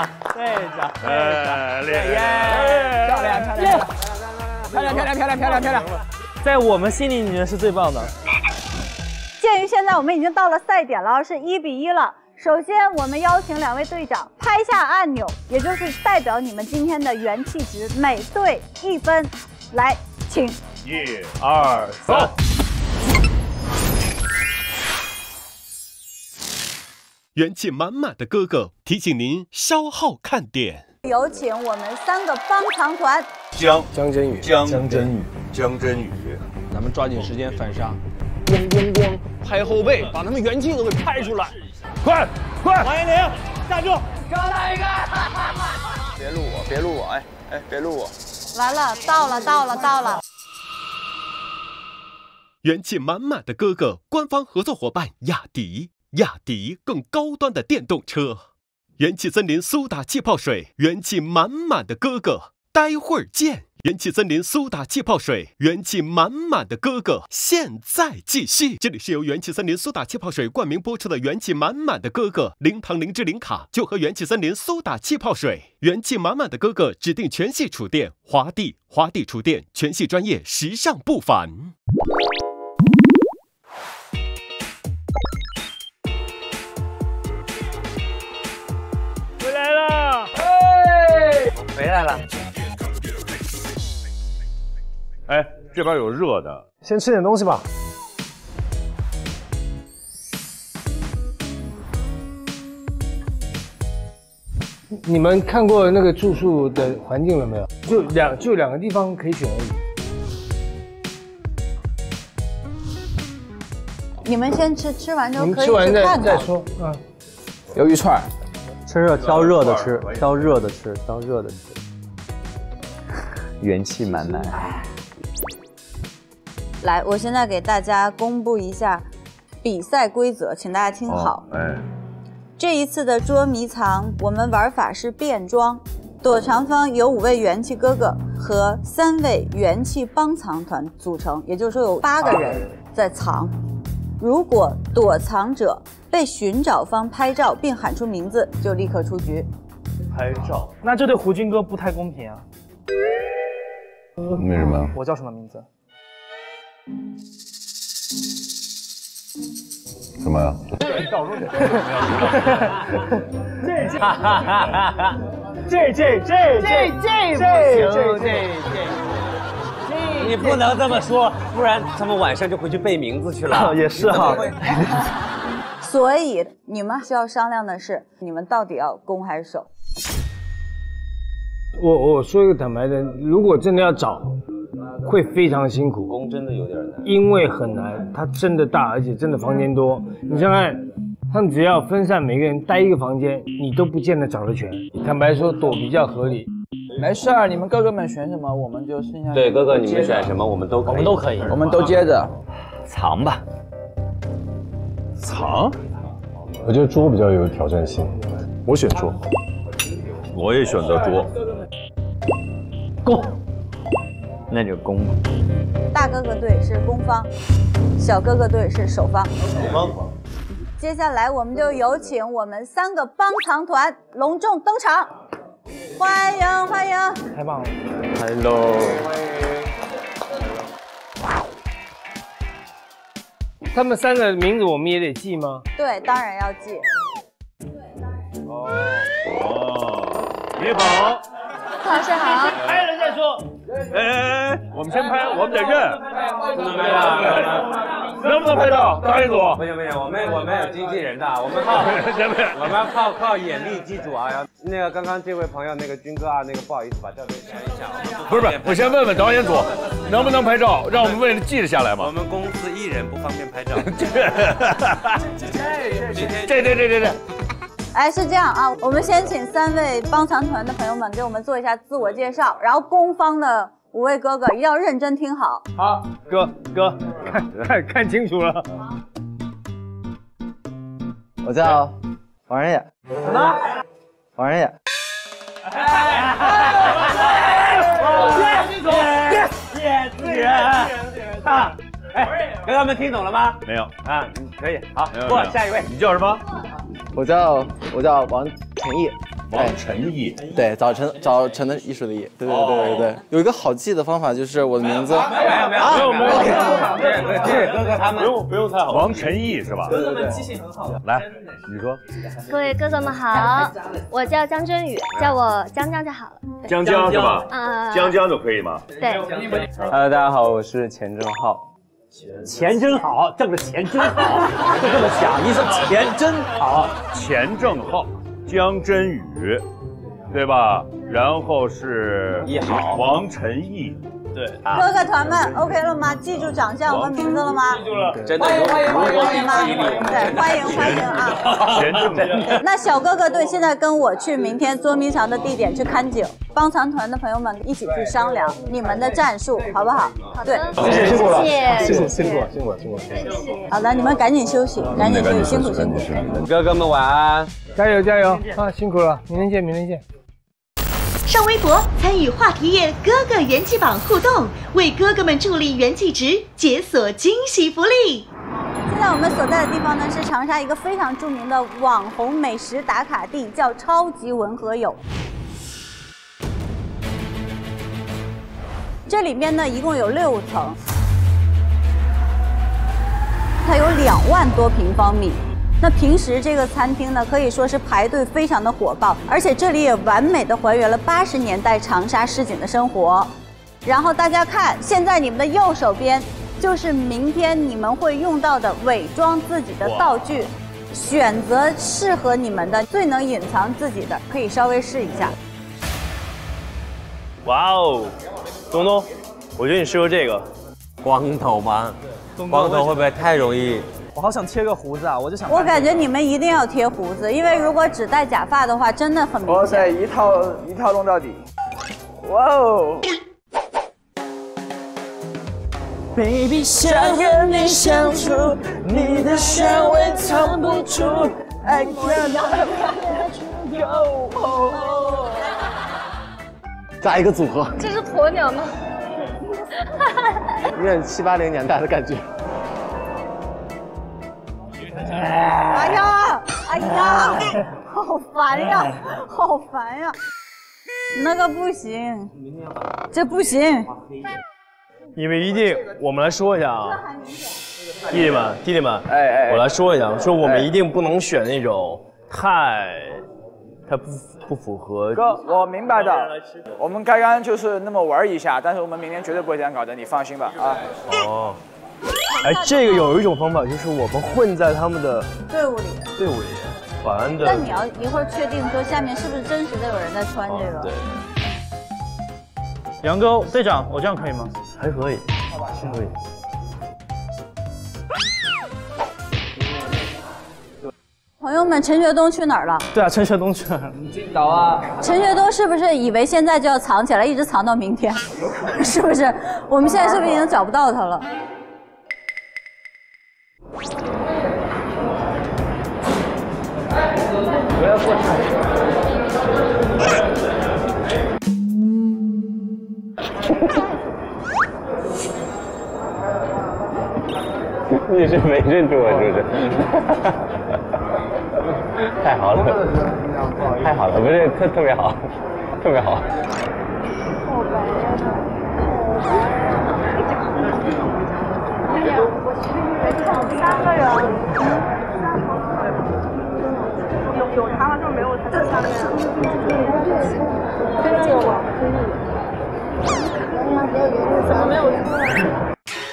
漂亮， 在我们心里你觉得是最棒的。 鉴于现在我们已经到了赛点了，是1-1了。首先，我们邀请2位队长拍下按钮，也就是代表你们今天的元气值，每队1分。来，请。 1、2、3。 元气满满的哥哥提醒您消耗看点。 有请我们3个帮场团。 江真宇， 咱们抓紧时间反杀。咣，拍后背，把他们元气都给拍出来！ 快！ 王彦霖，站住！ 再来一个！别录我！哎，别录我！ 完了，到了！ 元气满满的哥哥官方合作伙伴雅迪更高端的电动车，元气森林苏打气泡水，元气满满的哥哥，待会儿见。 元气森林苏打气泡水，元气满满的哥哥，现在继续。这里是由元气森林苏打气泡水冠名播出的元气满满的哥哥，零糖零脂零卡，就喝元气森林苏打气泡水。元气满满的哥哥指定全系厨电，华帝厨电，全系专业，时尚不凡。 回来了， 回来了。 哎，这边有热的， 先吃点东西吧。你们看过那个住宿的环境了没有？就两个地方可以选而已。 你们先吃，吃完之后可以吃完去看看。 再说。嗯， 鱿鱼串， 吃热挑热的吃，挑热的吃，挑热的吃。 元气满满。 来，我现在给大家公布一下比赛规则，请大家听好。这一次的捉迷藏，我们玩法是变装，躲藏方由5位元气哥哥和3位元气帮藏团组成，也就是说有8个人在藏。如果躲藏者被寻找方拍照并喊出名字，就立刻出局。 拍照，那这对胡军哥不太公平啊。 为什么？ 我叫什么名字？ 什么呀？ 你不能这么说，不然他们晚上就回去背名字去了。 也是哈。 所以你们需要商量的是，你们到底要攻还是守？ 我说一个坦白的，如果真的要找，会非常辛苦。 攻真的有点难， 因为很难，它真的大，而且真的房间多。你想想看，他们只要分散，每个人待一个房间，你都不见得找得全。坦白说，躲比较合理。 没事儿，你们哥哥们选什么，我们就剩下。 对，哥哥你们选什么，我们都可以。 我们都可以， 我们都接着藏吧。 藏？ 我觉得捉比较有挑战性，我选捉。 我也选择捉。 攻。 那就攻吧。 大哥哥队是攻方，小哥哥队是守方。 守方。 接下来我们就有请我们3个帮藏团隆重登场，欢迎欢迎！ 太棒了 ！Hello。 他们3个名字我们也得记吗？ 对，当然要记。 你好。 老师好。 拍了再说。 哎，我们先拍，我们得认。 不能拍照， 能不能拍照？导演组。 不行，我们有经纪人的，我们靠眼力记住啊。那个刚刚这位朋友，那个军哥啊，那个不好意思，把照片删一下。 不是，我先问问导演组能不能拍照，让我们为了记得下来嘛。 我们公司艺人不方便拍照。 这。 哎，是这样啊，我们先請3位帮藏团的朋友们给我们做一下自我介绍，然后攻方的5位哥哥一定要认真听好。 好，哥，看清楚了。 我叫王仁野。 什么？ 王仁野。 哥哥们听懂了吗？ 没有啊，可以，好，过下一位。 你叫什么？ 我叫王晨毅。 王晨毅， 对，早晨的艺术的艺，对，有一个好记的方法，就是我的名字。 没有， 哥哥他们不用太好。王晨毅是吧？ 对， 记性很好。 来，你说。 各位哥哥们好，我叫江真宇，叫我江就好了。 江是吧？江就可以吗？ 对。 Hello， 大家好，我是钱正浩。 钱真好，挣的钱真好，就这么想，你说钱真好。 钱正浩。江真宇，对吧？然后是王晨毅， 对。 哥哥团们 OK 了吗？记住长相和名字了吗？ 记住了， 真的。 欢迎吗？对，欢迎啊！那小哥哥队现在跟我去明天捉迷藏的地点去看景，帮藏团的朋友们一起去商量你们的战术，好不好？对， 辛苦了，辛苦了。 好的，你们赶紧休息，辛苦。 哥哥们晚安。 加油啊！辛苦了，明天见。 上微博参与话题页哥哥元气榜互动，为哥哥们助力元气值，解锁惊喜福利。 现在我们所在的地方呢，是长沙一个非常著名的网红美食打卡地，叫超级文和友。这里面呢，一共有6层，它有2万多平方米。那平时这个餐厅呢，可以说是排队非常的火爆，而且这里也完美的还原了80年代长沙市井的生活。然后大家看，现在你们的右手边就是明天你们会用到的伪装自己的道具，选择适合你们的，最能隐藏自己的，可以稍微试一下。 哇哦，东东，我觉得你适合这个。 光头吗？光头会不会太容易？ 我好想贴个胡子啊！我就想。 我感觉你们一定要贴胡子，因为如果只戴假发的话，真的很明显。 哇塞，一套弄到底。哇哦 ！Baby， 想和你相处，你的香味藏不住，爱看到加一个组合。 这是鸵鸟吗？ 有点7、80年代的感觉。 哎呀，哎呀，好烦呀，好烦呀！那个不行，这不行。 你们一定，我们来说一下啊，弟弟们，我来说一下，说我们一定不能选那种太不符合。 哥，我明白的，我们刚刚就是那么玩一下，但是我们明天绝对不会这样搞的，你放心吧啊。 哦。哎，这个有一种方法，就是我们混在他们的队伍里，玩的。 但你要一会儿确定说下面是不是真实的有人在穿这个。 对。 杨哥，队长，我这样可以吗？ 还可以，还可以。 朋友们，陈学冬去哪儿了？ 对啊，陈学冬去哪儿了？ 倒啊！ 陈学冬是不是以为现在就要藏起来，一直藏到明天？是不是？我们现在是不是已经找不到他了？ 不要过去。 你是没认出我是不是？太好了，太好了，不是特别好，特别好。 3个人，有他吗？就没有他，就3个人。真的有吗？真的有。怎么没有出来？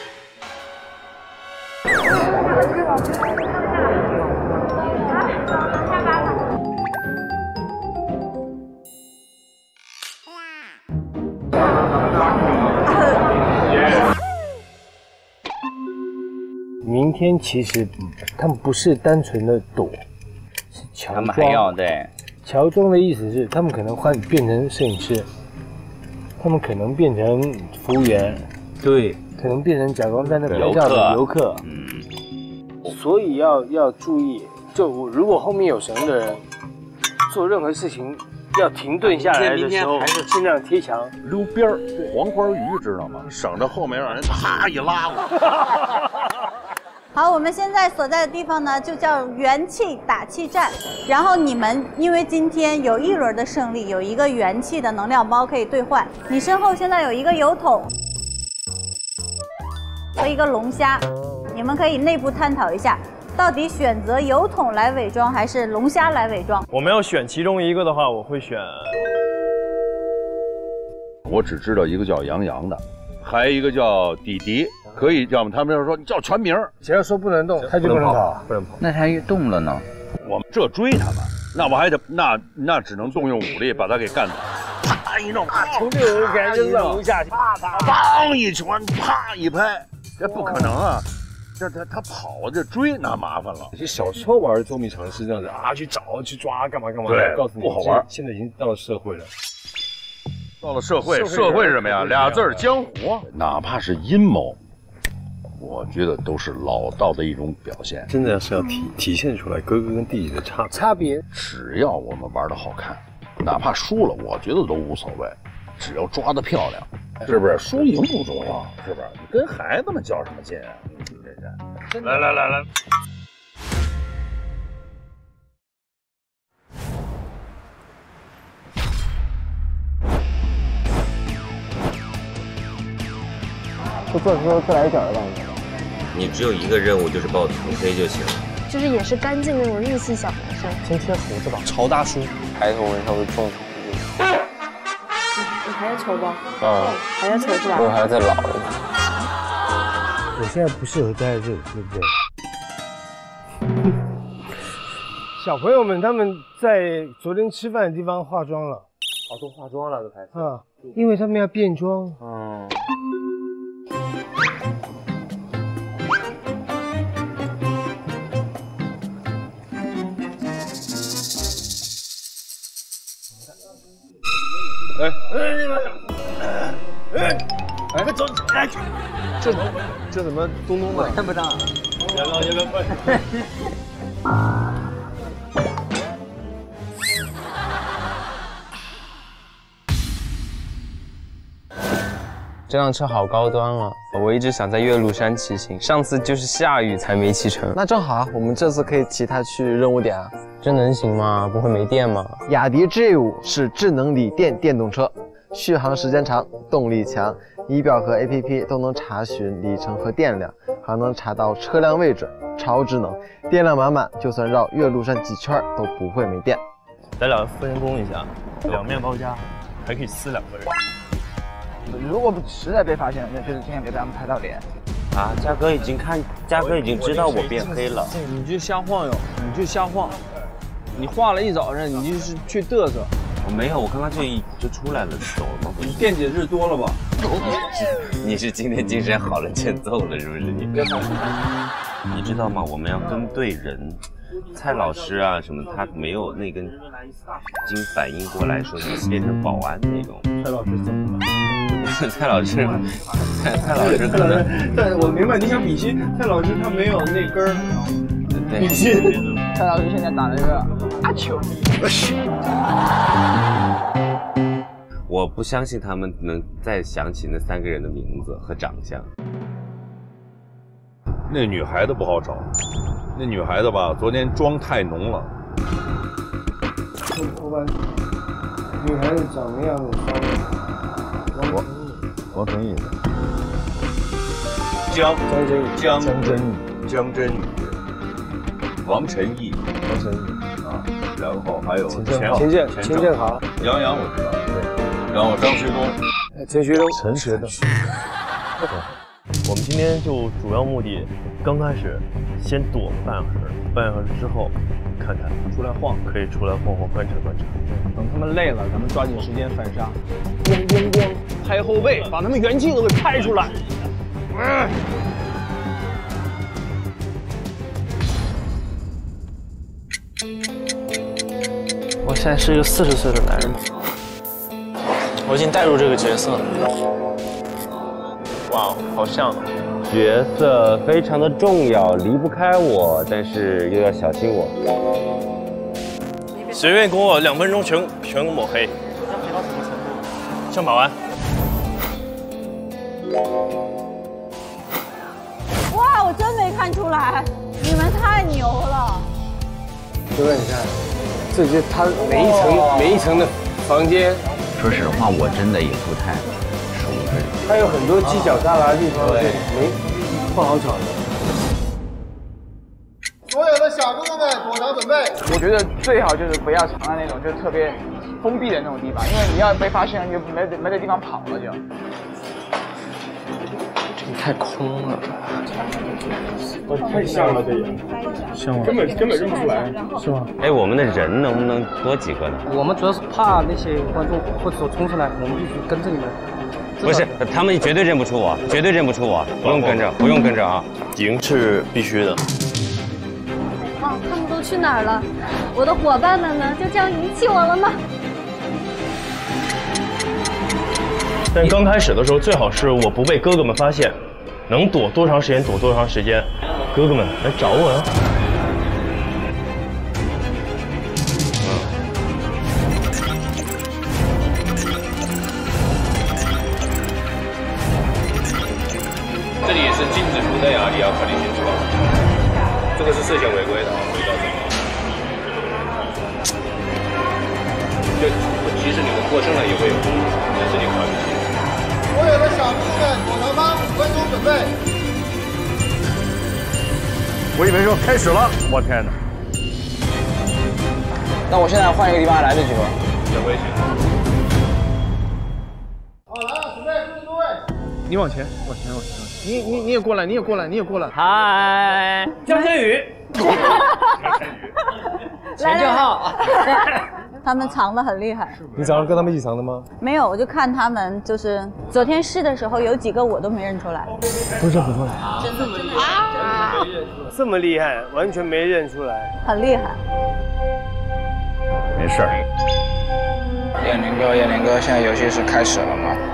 明天其实他们不是单纯的躲，是乔装。 他们还要对。 乔装的意思是，他们可能变成摄影师，他们可能变成服务员， 对， 可能变成假装在那拍照的游客。所以要注意，就如果后面有绳的人做任何事情，要停顿下来的时候，尽量贴墙溜边儿。黄花鱼知道吗？省着后面让人啪一拉我。 好，我们现在所在的地方呢，就叫元气打气站。然后你们因为今天有1轮的胜利，有一个元气的能量包可以兑换。你身后现在有一个油桶和一个龙虾，你们可以内部探讨一下，到底选择油桶来伪装还是龙虾来伪装？ 我们要选其中一个的话，我会选。 我只知道一个叫杨洋的，还有一个叫迪迪。可以叫吗？他们要说你叫全名， 只要说不能动，他就不能跑， 不能跑。 那他动了呢？ 我们这追他们，那我还得那只能动用武力把他给干走。啪一弄， 从这个人给人就扔下去， 砰一拳，啪一拍，这不可能啊！这他跑这追那麻烦了。 其实小时候玩捉迷藏是这样子啊，去找去抓干嘛干嘛。 对， 告诉你不好玩。 现在已经到了社会了。 到了社会，社会是什么呀？俩字儿江湖。哪怕是阴谋。我觉得都是老道的一种表现， 真的是要体现出来哥哥跟弟弟的差别。 差别， 只要我们玩的好看， 哪怕输了，我觉得都无所谓，只要抓得漂亮，是不是？输赢不重要，是不是？你跟孩子们较什么劲啊？你这是。来。 就做出自来卷的感觉。 你只有一个任务，就是把我弹飞就行了。 就是也是干净那种日系小男生。 先贴胡子吧， 曹大叔， 抬头纹稍微重。 你还在抽吧？还在抽是吧？ 我还在老了。 我现在不适合待在这里，对不对？ 小朋友们他们在昨天吃饭的地方化妆了。 哦，都化妆了，都开始。 因为他们要变装。 快走！ 这怎么东东的？ 看不到。 要快！ 这辆车好高端啊！我一直想在岳麓山骑行，上次就是下雨才没骑成。 那正好啊，我们这次可以骑它去任务点啊。 真能行吗？不会没电吗？ 雅迪 G5 是智能锂电电动车，续航时间长，动力强，仪表和 APP 都能查询里程和电量，还能查到车辆位置，超智能，电量满满，就算绕岳麓山几圈都不会没电。 咱俩分工一下，2面包加，还可以撕2个人。 如果实在被发现了，那就是尽量别被他们拍到脸。 啊，嘉哥已经知道我变黑了。 你就瞎晃悠，你就瞎晃。你画了一早上，你就是去嘚瑟。 我没有，我刚刚就出来了，走了吗？ 你电解质多了吧？ 你是今天精神好了欠揍了是不是你？你知道吗？我们要跟对人。蔡老师啊什么，他没有那根筋反应过来说你变成保安那种。 蔡老师怎么了？ 蔡老师可能， 但我明白你想比心，蔡老师他没有那根儿比心。 蔡老师现在打了一个阿球。 我不相信他们能再想起那3个人的名字和长相。 那女孩子不好找，那女孩子吧，昨天妆太浓了。 我把女孩子长那样的王成义的。 江真宇，王晨毅啊，然后还有秦建豪，杨洋我知道，对，然后张学东， 陈学冬。 我们今天就主要目的，刚开始先躲半小时，半小时之后看看出来晃， 可以出来晃晃观察。 等他们累了，咱们抓紧时间反杀，咣，拍后背，把他们元气都给拍出来。 我现在是一个40岁的男人，我已经带入这个角色了。 哇，好像角色非常的重要，离不开我，但是又要小心我。 随便给我2分钟全抹黑。像保安。 哇，我真没看出来，你们太牛了。 哥，你看，这些他每一层的房间。 说实话，我真的也不太熟这个。 它有很多犄角旮旯的地方是不好找的。 所有的小哥哥们躲藏准备。 我觉得最好就是不要藏在那种就特别封闭的那种地方，因为你要被发现了，你就没得地方跑了就。 这个太空了吧？ 太像了，这个像吗？根本认不出来，是吗？ 哎，我们的人能不能多几个呢？ 我们主要是怕那些观众或者说冲出来，我们必须跟着你们。 不是，他们绝对认不出我，绝对认不出我，不用跟着啊！ 赢是必须的。 哦，他们都去哪儿了？我的伙伴们呢？就这样遗弃我了吗？ 但刚开始的时候，最好是我不被哥哥们发现，能躲多长时间躲多长时间。哥哥们来找我呀！ 的呀，你要考虑清楚啊。这个是涉嫌违规的啊，违章就即使你们过剩了也会有，但是你考虑清楚。 所有的小哥哥们，躲藏方5分钟准备。 我以为说开始了，我天哪！ 那我现在换一个地方来得及吗？ 很危险。 好，来了，准备，各位。 你往前，往前。你也过来，你也过来。 嗨，江振宇。 钱正浩。他们藏得很厉害。 你早上跟他们一起藏的吗？ 没有，我就看他们，就是昨天试的时候有几个我都没认出来。 不是不错。 真的啊！ 这么厉害，完全没认出来。 很厉害。 没事儿。 燕林哥，现在游戏是开始了吗？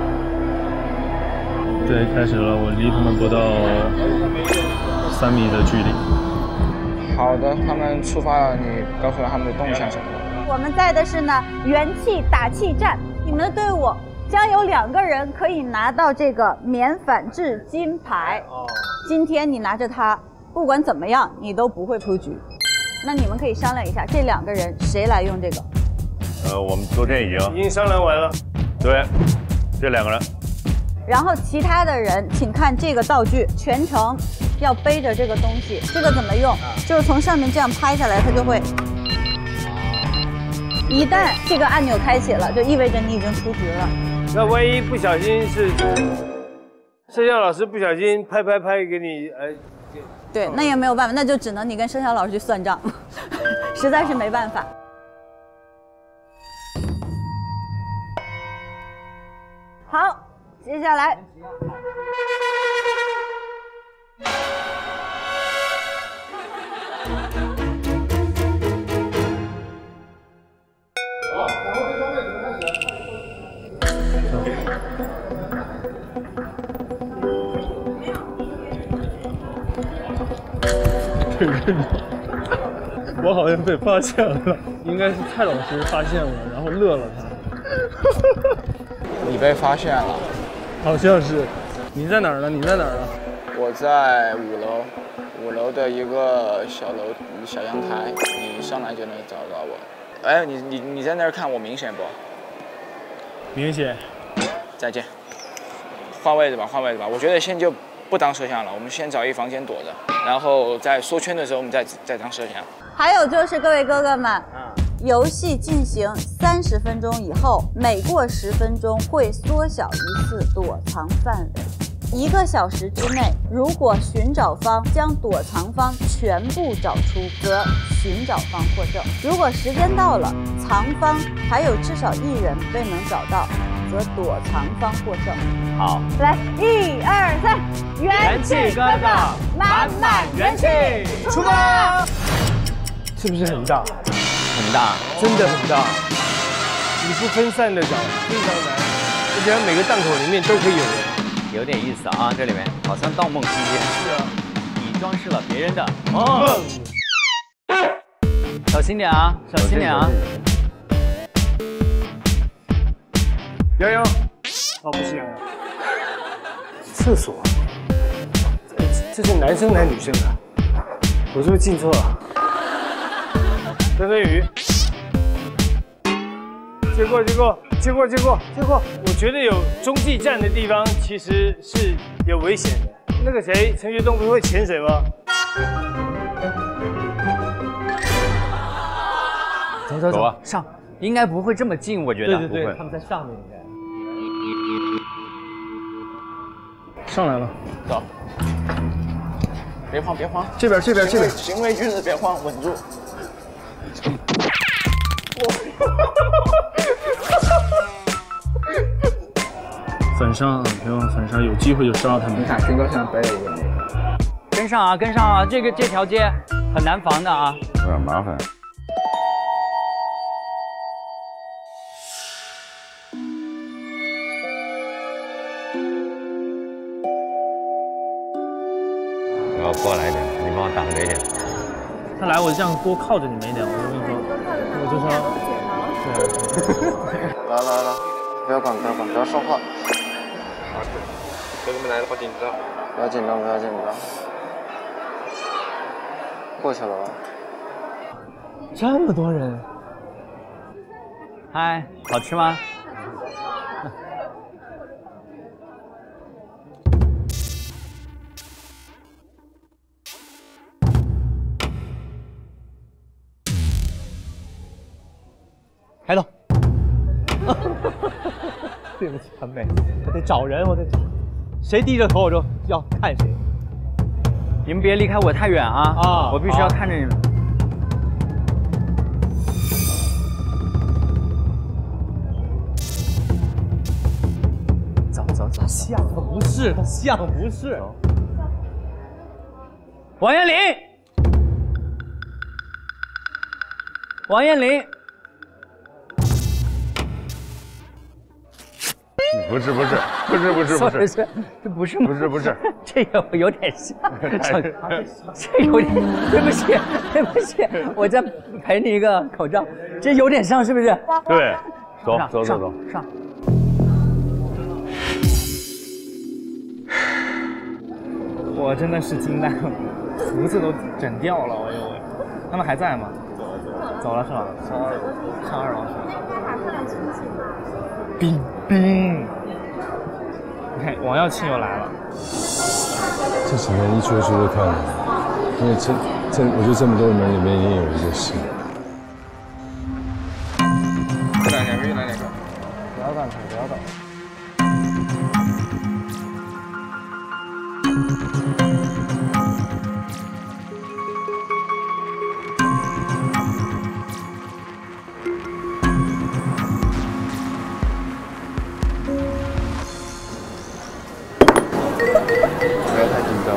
对，开始了。我离他们不到3米的距离。 好的，他们出发了，你告诉我他们的动向什么？ 我们在的是呢元气打气战， 你们的队伍将有2个人可以拿到这个免反制金牌。今天你拿着它，不管怎么样，你都不会出局。那你们可以商量一下，这2个人谁来用这个？ 我们昨天已经商量完了。 对，这2个人。 然后其他的人，请看这个道具，全程要背着这个东西。这个怎么用？就是从上面这样拍下来，它就会。一旦这个按钮开启了，就意味着你已经出局了。 那万一不小心是盛夏老师不小心拍给你， 对，那也没有办法，那就只能你跟盛夏老师去算账，实在是没办法。好，接下来。 我好像被发现了，应该是蔡老师发现我，然后乐了他。 你被发现了？ 好像是。你在哪儿呢？ 我在5楼的一个小阳台，你上来就能找到我。哎，你在那儿看我明显不？ 明显。 再见。换位置吧。我觉得先就不当摄像了，我们先找一房间躲着，然后在缩圈的时候我们再当摄像。 还有就是各位哥哥们，游戏进行30分钟以后，每过10分钟会缩小1次躲藏范围。1个小时之内，如果寻找方将躲藏方全部找出，则寻找方获胜；如果时间到了，藏方还有至少1人未能找到，则躲藏方获胜。 好， 来1、2、3，元气哥哥，满满元气，出发！ 是不是很大？ 很大， 真的很大。你不分散的找，非常难，而且每个档口里面都可以有人。 有点意思啊，这里面好像《盗梦空间》。 是啊， 你装饰了别人的梦。小心点啊，小心点啊！ 洋洋，哦，不是洋洋，厕所，这是男生还是女生啊？我是不是进错了？张振宇，接过！我觉得有中继站的地方其实是有危险的。那个谁，陈学冬不是会潜水吗？ 走啊！上，应该不会这么近，我觉得。 对， 他们在上面应该。 上来了， 走。别慌！ 这边。 行为举止别慌，稳住。 反杀，别忘反杀，有机会就杀他们。 你看，军哥现在背了一个。 跟上啊！这条街很难防的啊， 有点麻烦。 我要过来一点，你帮我挡着一点。 他来，我这样多靠着你们一点，我跟你说，我就说， 来，不要管，不要说话。 哥哥们来了，好紧张。不要紧张，不要紧张。过去了吧？ 这么多人。 嗨，好吃吗？ 开动！对不起，很美，我得找人，我得找谁低着头我就要看谁。 你们别离开我太远啊！啊，我必须要看着你们。 走走走，像不是，他像不是。 王彦霖，王彦霖。 不是， 这不是吗？ 不是， 这个有点像，这有点，对不起，我再赔你一个口罩，这有点像，是不是？ 对，走。 上。 我真的是惊呆了，胡子都整掉了，哎呦喂！他们还在吗？走了是吧？上2楼。冰，你看王耀庆又来了。 这几年一出就看了，因为我觉得这么多人里面也有一个是。 又来2个。 不要断腿，不要倒。 不要太紧张。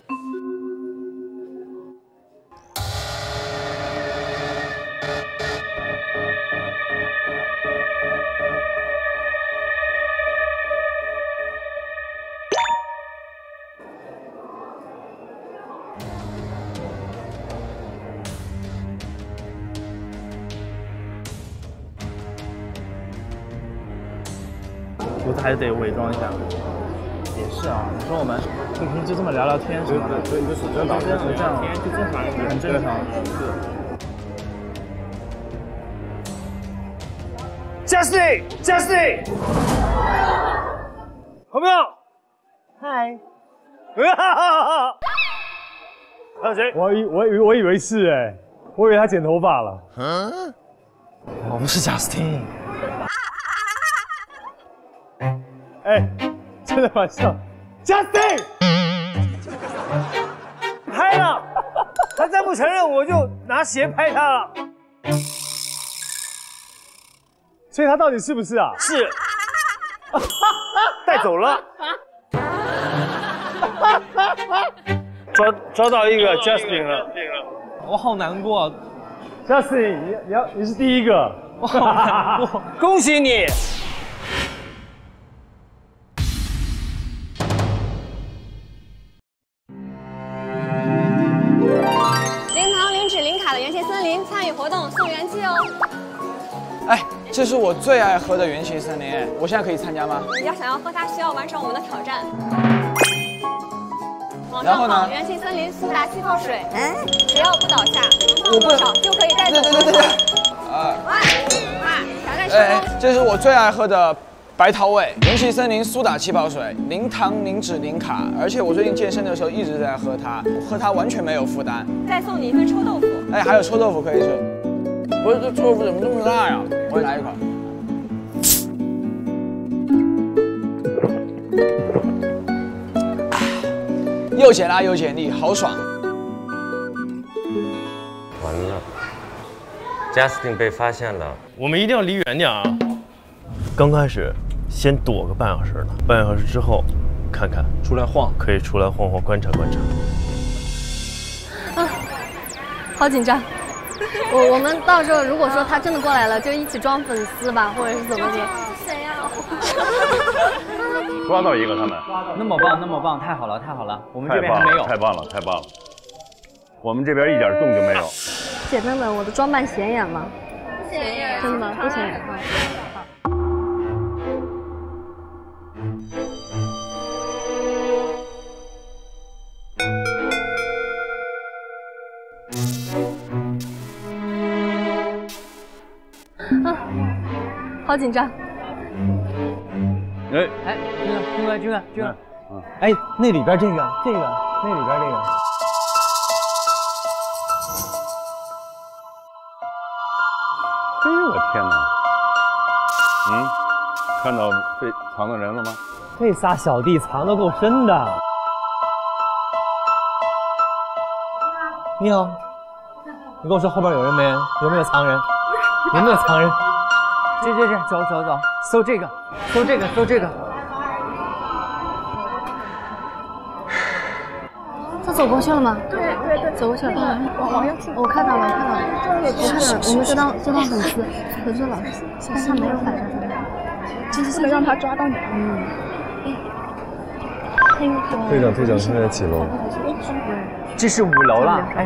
胡子还得伪装一下。也是啊，你说我们就平时这么聊聊天什么的， 对，你的手这样打， 这样就正常，也很正常。 Justin， 朋友， 嗨， 还有谁？ 我以为是哎，我以为他剪头发了。 我不是 Justin。 哎，真的蛮像 Justin， 拍了，他再不承认，我就拿鞋拍他了。 所以他到底是不是啊？ 是，带走了。抓到一个 Justin 了， 我好难过。 Justin， 你是第一个， 我好难过， 恭喜你。 零糖、零脂、零卡的元气森林参与活动送元气哦！ 哎，这是我最爱喝的元气森林，我现在可以参加吗？ 你要想要喝它，需要完成我们的挑战。 然后呢？ 元气森林苏打气泡水，只要不倒下，放多少就可以带走多少。挑战成功！ 这是我最爱喝的白桃味元气森林苏打气泡水，零糖、零脂、零卡，而且我最近健身的时候一直在喝它，喝它完全没有负担。 再送你一份臭豆腐。 哎，还有臭豆腐可以吃。不是，这臭豆腐怎么这么辣呀？我也来一口。又解辣又解腻，好爽！ 完了 ，Justin 被发现了， 我们一定要离远点啊！刚开始先躲个半小时呢，半小时之后，看看出来晃， 可以出来晃晃，观察观察。 啊，好紧张！我们到时候如果说他真的过来了，就一起装粉丝吧，或者是怎么的？谁呀？ 抓到一个他们， 那么棒，那么棒，太好了，太好了，我们这边还没有， 太棒了，太棒了，我们这边一点动静没有。 姐妹们，我的装扮显眼吗？显眼，真的吗？不显眼啊。 好紧张。 哎，军哥， 哎，那里边这个，那里边这个。 哎呦我天哪！看到被藏的人了吗？ 这仨小弟藏得够深的。你好，你跟我说后边有人没？有没有藏人？有没有藏人？ 这，走，搜这个。 他走过去了吗？对，走过去了。往右听。我看到了。我们这帮粉丝老师，但他没有反杀他们。不能让他抓到你。 队长现在几楼？ 这是5楼了。哎。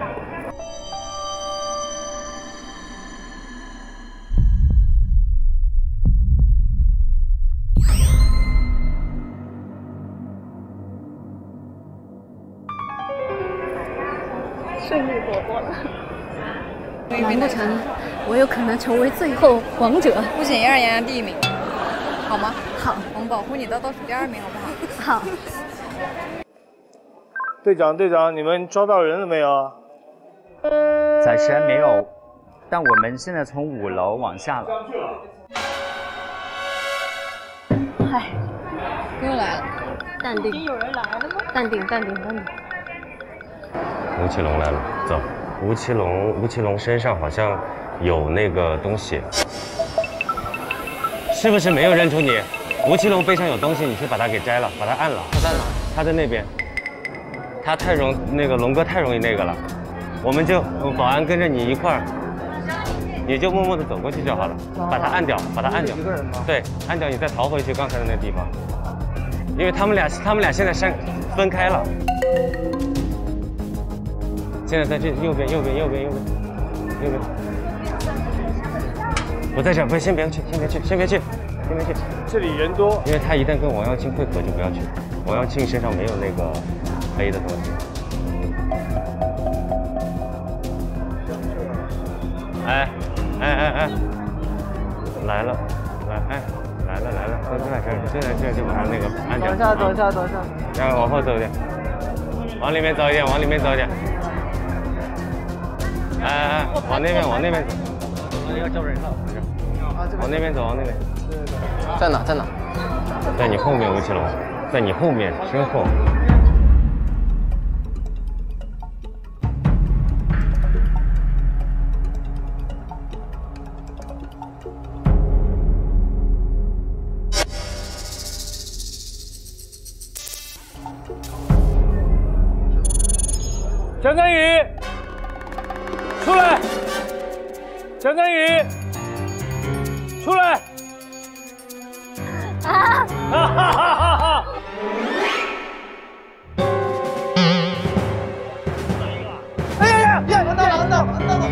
胜利果果了。难不成我有可能成为最后王者？ 不行，要让洋洋第1名，好吗？ 好， 我们保护你到倒数第2名，好不好？ 好。 队长，你们抓到人了没有啊？ 暂时还没有，但我们现在从5楼往下了。 嗨， 又来了。 淡定。已经有人来了吗？淡定。 吴奇隆来了，走。吴奇隆身上好像有那个东西，是不是没有认出你？吴奇隆背上有东西，你去把它给摘了，把它按了。他在哪？他在那边。他那个龙哥太容易那个了，我们就保安跟着你一块儿，你就默默的走过去就好了，把它按掉。一个人吗？对，按掉，你再逃回去刚才的那地方，因为他们俩现在分开了。现在在这右边。我在这儿，不是，先别去。 这里人多， 因为他一旦跟王耀庆会合，就不要去。王耀庆身上没有那个黑的东西。哎，来了，就在这就把他那个按掉。 等一下。 然后往后走一点，往里面走一点。哎，往那边走。要叫人了，往那边走。 在哪？ 在你后面，吴奇隆，在你后面身后。 蒋振宇，出来！蒋振宇，出来！哈哈！哎呀！完蛋了！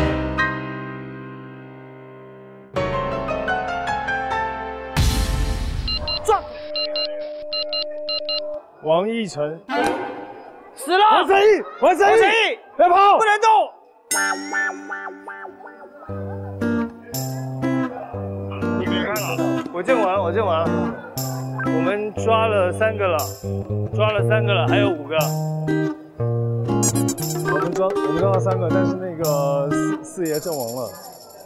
撞！王一晨死了！王成义，别跑，不能动！你别看了，我阵完了。我们抓了3个了，还有5个。 我们抓了3个，但是那个四爷阵亡了。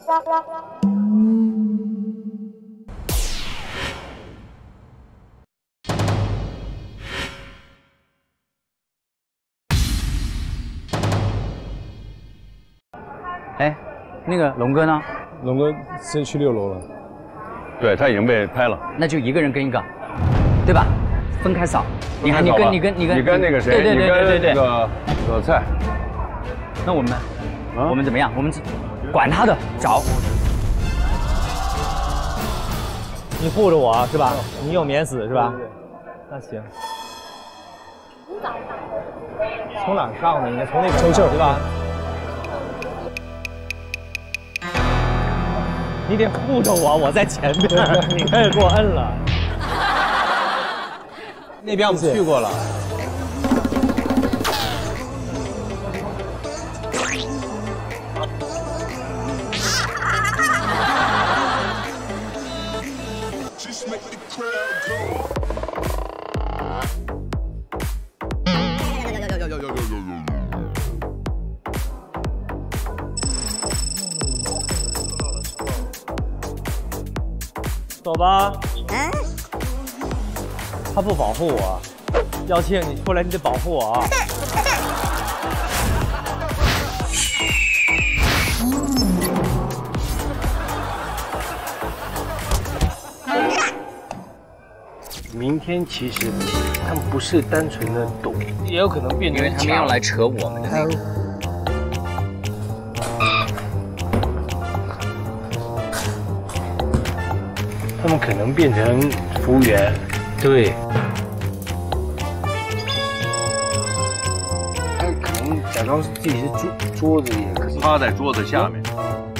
哎，那个龙哥呢？ 龙哥先去6楼了。 对他已经被拍了。 那就1个人跟1个，对吧？分开扫。你跟那个谁？ 对。 那个小蔡。 那我们怎么样？我们管他的，找。 你护着我是吧？你有免死是吧？那行。从哪上呢？应该从那边上对吧？你得护着我，我在前面，你开始给我摁了。那边我们去过了。 走吧。他不保护我，耀庆，你出来，你得保护我啊！ 明天其实他们不是单纯的懂，也有可能变成， 因为他们要来扯我们的那个。 他们可能变成服务员，对。他可能假装自己是桌子，也可以趴在桌子下面。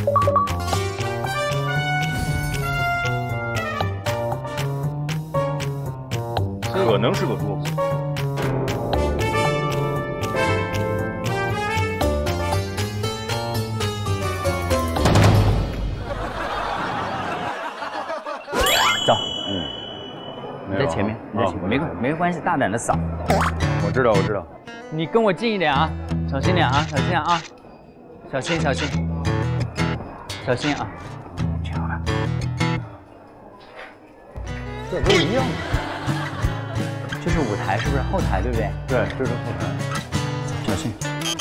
可能是个桌子。 走，你在前面，你在前面，没关系，大胆的扫。 我知道，我知道。 你跟我近一点啊，小心点啊，小心啊，小心小心，小心啊。这样吧，这都一样。这是舞台是不是？后台对不对？ 对，这是后台。 小心。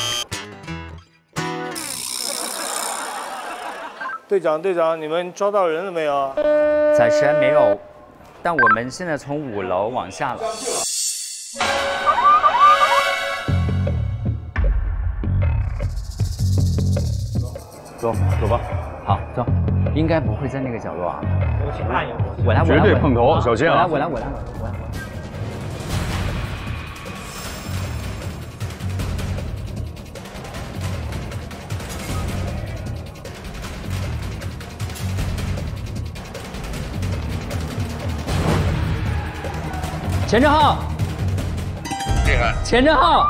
队长，你们抓到人了没有？ 暂时还没有，但我们现在从5楼往下了。走吧。好，走。应该不会在那个角落啊。我来， 绝对碰头，小心啊！ 我来。钱正浩， 厉害！ 钱正浩，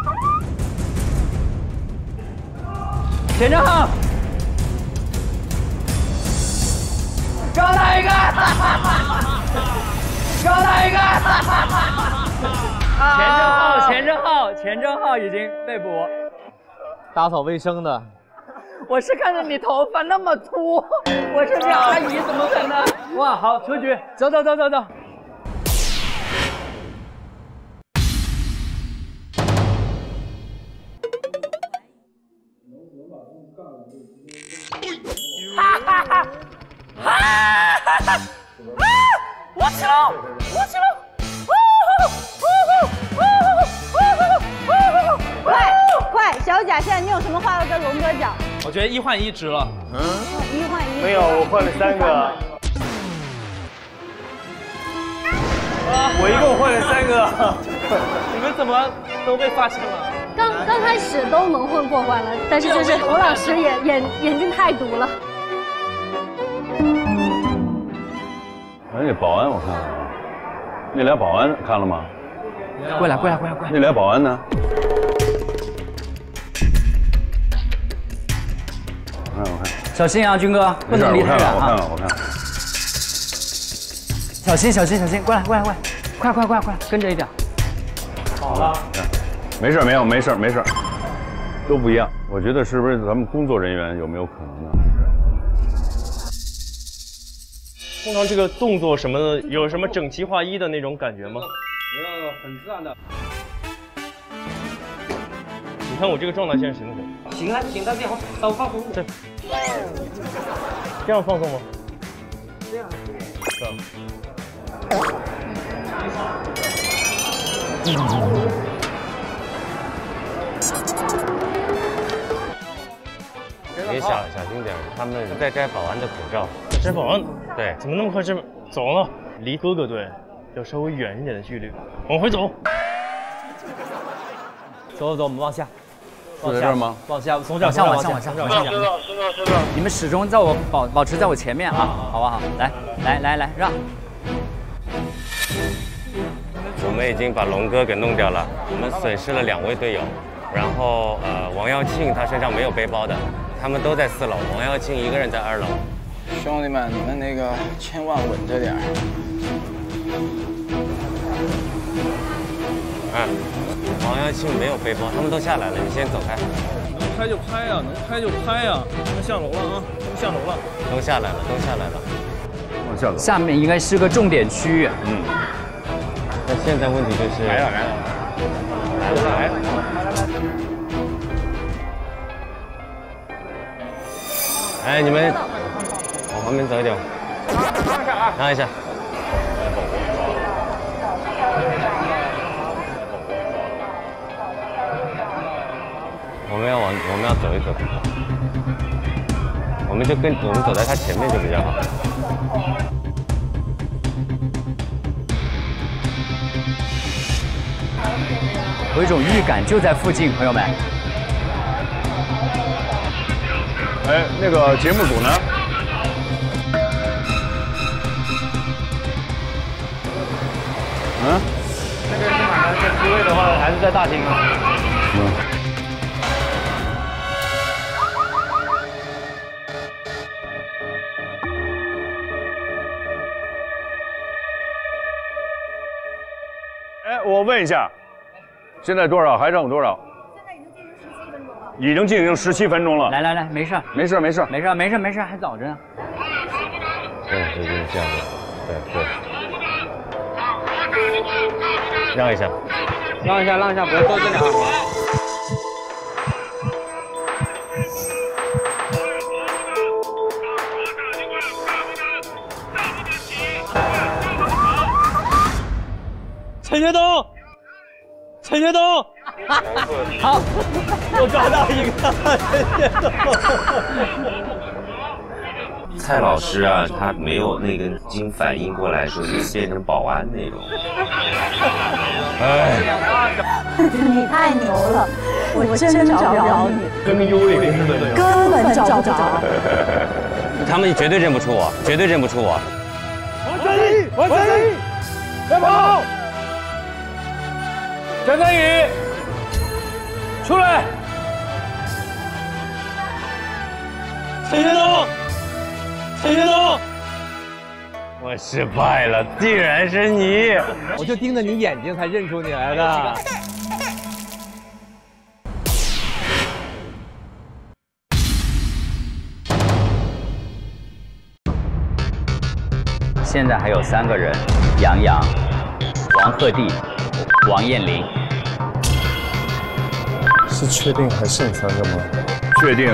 高大一个，钱正浩已经被捕， 打扫卫生的。 我是看着你头发那么秃，我说这阿姨怎么可能？哇，好，出局，走。我起了！ 快，小贾，现在你有什么话要跟龙哥讲？ 我觉得1换1值了。 1换1。 没有，我换了3个。我一共换了3个。 你们怎么都被发现了？ 刚开始都能混过关了，但是就是侯老师眼睛太毒了。 哎，那保安我看看啊，那俩保安看了吗？ 过来。 那俩保安呢？我看。 小心啊，军哥，不能离太远啊！ 我看。 小心，过来，快，跟着一点。 好了， 没事，都不一样。我觉得是不是咱们工作人员有没有可能呢？ 通常这个动作什么的，有什么整齐划一的那种感觉吗？ 没有，很自然的。 你看我这个状态现在行不行？ 行啊，行，但是稍放松。 这样放松吗？ 这样。 别小心点，他们在摘保安的口罩。 摘保安？ 对， 怎么那么快？走了，离哥哥队要稍微远一点的距离，往回走。 走，我们往下。 就在这儿吗？ 往下。 往下。你们始终在我保持在我前面啊，好不好？来，让。 我们已经把龙哥给弄掉了，我们损失了2位队友，然后王耀庆他身上没有背包的，他们都在4楼，王耀庆一个人在2楼， 兄弟们，你们那个千万稳着点。 哎，王耀庆没有背包，他们都下来了，你先走开。 能拍就拍呀，能拍就拍呀。他们下楼了啊，他们下楼了。 都下来了，都下来了。 往下走。 下面应该是个重点区域。 嗯。那现在问题就是来了。哎，你们往旁边走一点，让一下。我们要走一走，我们走在他前面就比较好。 有一种预感就在附近，朋友们。 哎，那个节目组呢？嗯？ 那个是马上在机位的话，还是在大厅啊？ 哎，我问一下，现在多少？还剩多少？已经进行17分钟了。 来，没事， 没事， 还早着呢。 对，就是这样的，对。让一下，不要坐这里啊。 陈学冬， 好， 我抓到一个蔡老师啊，他没有那根筋反应过来，说是变成保安那种。哎， 你太牛了，我真找不着你， 跟幽灵似的， 根本找不着。 他们绝对认不出我。 王全义，别跑！张振宇，出来！陈学冬， 我失败了，竟然是你！ 我就盯着你眼睛才认出你来的。 现在还有3个人：杨洋、王鹤棣、王彦霖。 是确定还剩3个吗？ 确定。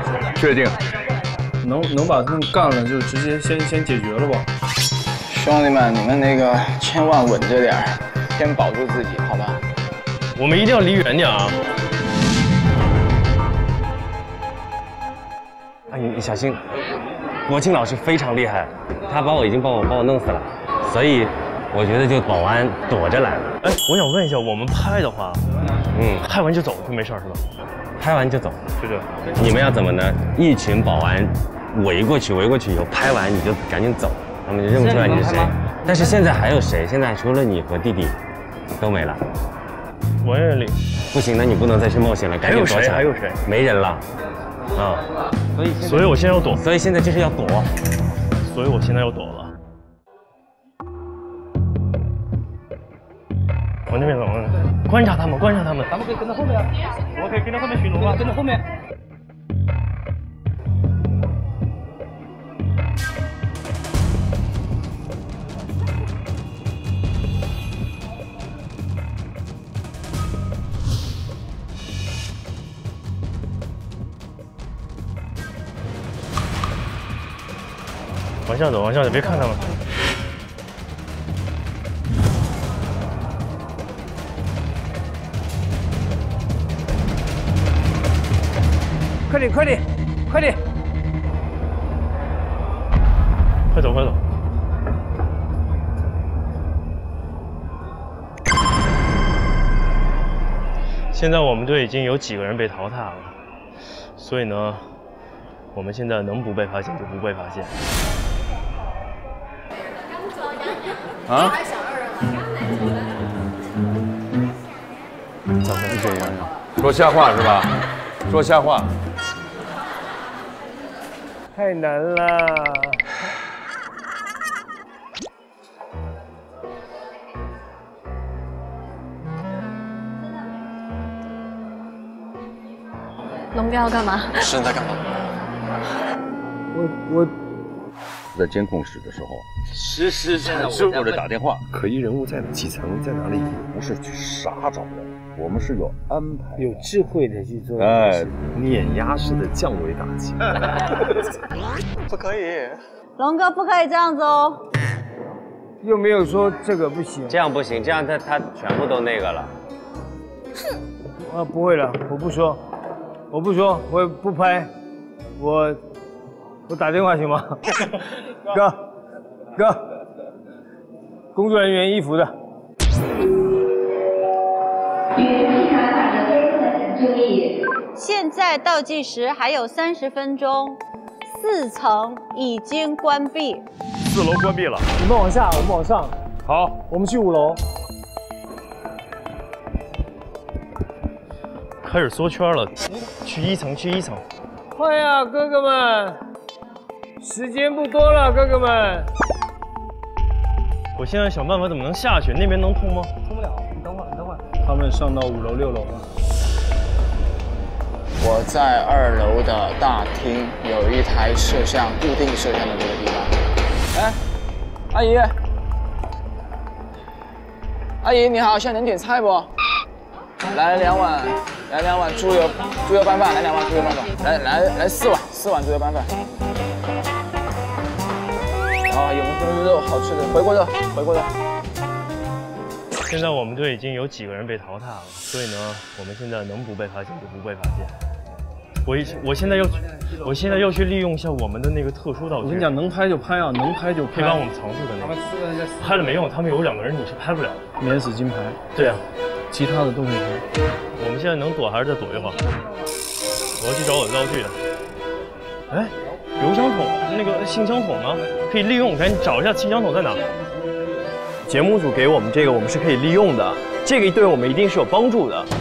能把他们干了，就直接先解决了吧。 兄弟们，你们那个千万稳着点，先保住自己，好吧？ 我们一定要离远点啊！ 哎，你小心，国庆老师非常厉害，他已经把我弄死了，所以我觉得就保安躲着来了。 哎，我想问一下，我们拍的话，拍完就走就没事是吧？ 拍完就走， 就这。 你们要怎么呢？一群保安围过去以后，拍完你就赶紧走，他们就认不出来你是谁。但是现在还有谁？现在除了你和弟弟，都没了。 王彦霖。 不行，那你不能再去冒险了，赶紧躲起来。 还有谁？ 没人了。啊， 所以我现在要躲。 所以现在就是要躲。 所以我现在要躲了。往那边走，观察他们。咱们可以跟到后面啊，我可以跟到后面巡逻吗？跟到后面。往下走，别看他们。 快点！ 快走！现在我们队已经有几个人被淘汰了，所以呢，我们现在能不被发现就不被发现。 啊？ 咋会这样？ 说瞎话是吧？说瞎话。 太难了。 龙哥要干嘛？ 是你在干嘛？ 我在监控室的时候， 实时阐述或者打电话，可疑人物在几层，在哪里？不是去傻找人，我们是有安排、 有智慧的去做。 哎，碾压式的降维打击。 不可以， 龙哥不可以这样子哦。 又没有说这个不行， 这样不行，这样他全部都那个了。 啊，不会了，我不说，我也不拍，我打电话行吗？哥，工作人员衣服的。 现在倒计时还有30分钟，4层已经关闭。 4楼关闭了， 你们往下，我们往上。 好， 我们去5楼。 开始缩圈了，去1层，去1层。 快呀，哥哥们，时间不多了，哥哥们。 我现在想办法怎么能下去，那边能通吗？ 通不了，你等会儿。 他们上到5楼、6楼了。 我在2楼的大厅有一台摄像，固定摄像的这个地方。哎，阿姨你好，现在能点菜不？来2碗猪油拌饭，来2碗猪油拌饭，来4碗猪油拌饭。啊，有没有肉好吃的？回锅肉。 现在我们队已经有几个人被淘汰了，所以呢，我们现在能不被发现就不被发现。我现在要去利用一下我们的那个特殊道具。 我跟你讲，能拍就拍啊，能拍就拍。 可以帮我们藏住的那个。拍了没用，他们有2个人你是拍不了。 免死金牌。 对啊， 其他的都可以拍。 我们现在能躲还是再躲一会儿。我要去找我的道具了。哎，油箱桶那个信箱桶呢？可以利用，赶紧找一下信箱桶在哪。节目组给我们这个，我们是可以利用的，这个对我们一定是有帮助的。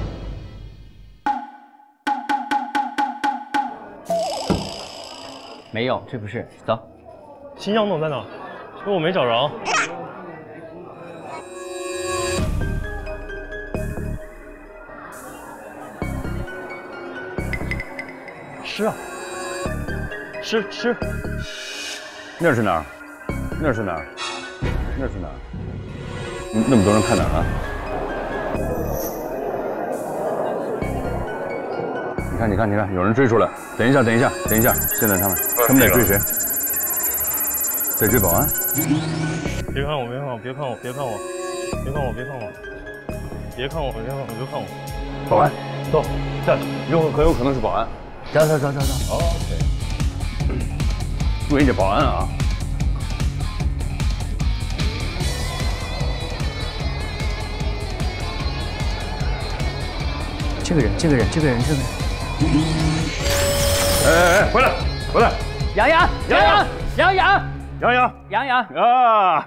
没有，这不是。走， 信箱桶在哪？说我没找着。吃啊！吃。 那是哪儿？那么多人看哪儿了？你看，有人追出来。等一下，现在他们得追谁？得追保安。 别看我！ 保安，走，下去，很有可能是保安。 走。 OK。注意这保安啊！ 这个人。 哎，回来！ 杨洋啊！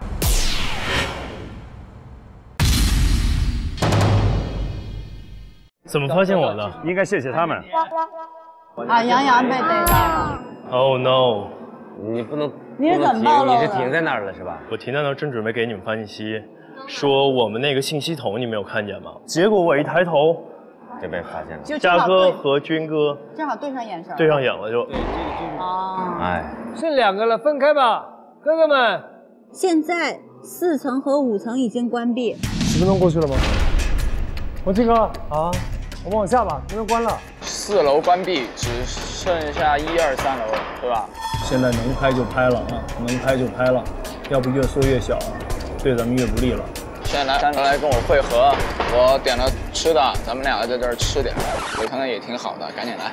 怎么发现我的？ 应该谢谢他们。 啊，杨洋被逮到了。 Oh no！ 你不能， 你是怎么暴露的？ 你是停在那儿了是吧？ 我停在那儿，正准备给你们发信息，说我们那个信息筒你没有看见吗？结果我一抬头， 就被发现了。 嘉哥和军哥正好对上眼神， 对上眼了就。 哦。 哎， 剩2个了，分开吧，哥哥们。 现在4层和5层已经关闭。 10分钟过去了吗？王庆哥啊，我们往下吧，因为关了。 4楼关闭，只剩下1、2、3楼了，对吧？ 现在能拍就拍了啊，能拍就拍了，要不越缩越小，对咱们越不利了。 现在3楼来跟我汇合，我点了吃的，咱们2个在这儿吃点，我看看也挺好的，赶紧来。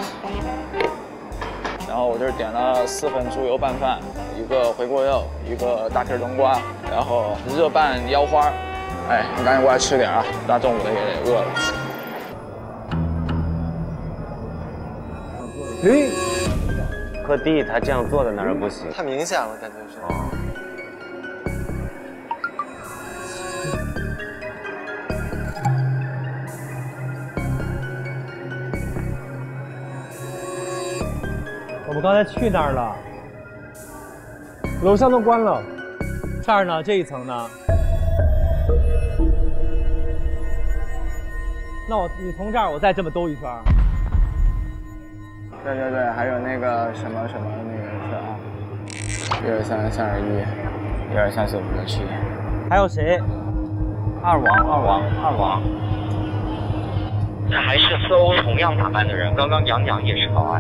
然后我这儿点了4份猪油拌饭，1个回锅肉，1个大片冬瓜，然后热拌腰花。哎，你赶紧过来吃点啊，大中午的也得饿了。 哎，柯弟他这样坐在那儿不行， 太明显了，感觉是。 我们刚才去那儿了，楼上都关了。这儿呢？这一层呢？那你从这儿我再这么兜一圈。 对对对，还有那个什么什么那个是啊，1、2、3、3、2、1，1、2、3、4、5、6、7。 还有谁？ 二王。还是搜同样打扮的人，刚刚杨洋也是报案。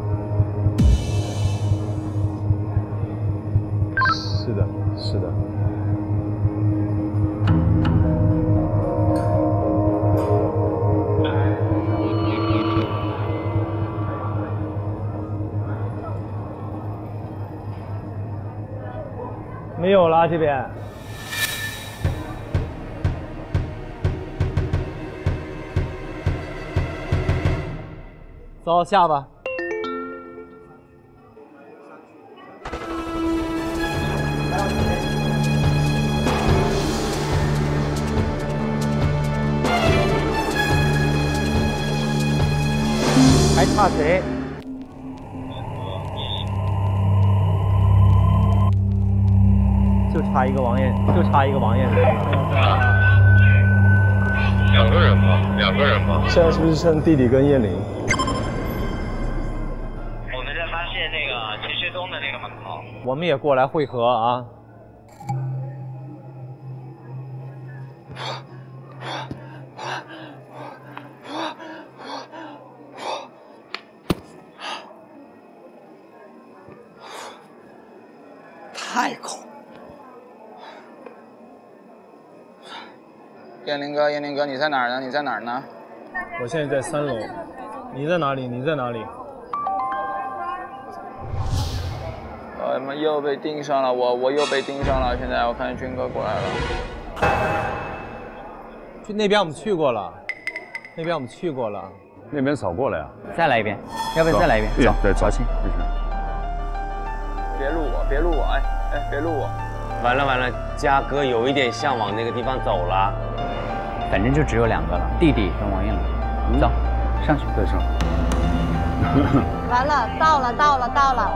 是的，是的。 没有了这边。走，下吧。还差谁？就差一个王艳玲了。 两个人吗？现在是不是剩弟弟跟艳玲？ 我们在发现那个齐学东的那个门口。 我们也过来汇合啊。 太空。燕玲哥，你在哪儿呢？你在哪儿呢？ 我现在在3楼。你在哪里？你在哪里？ 妈，又被盯上了，我又被盯上了。现在我看军哥过来了。 去那边我们去过了，那边扫过了呀。 再来一遍，要不然再来一遍？ 走，对， 小心。 别录我，别录我，哎，别录我。 完了，嘉哥有一点向往那个地方走了。 反正就只有2个了，弟弟跟王艳玲。走，上去。 再上。 完了，到了。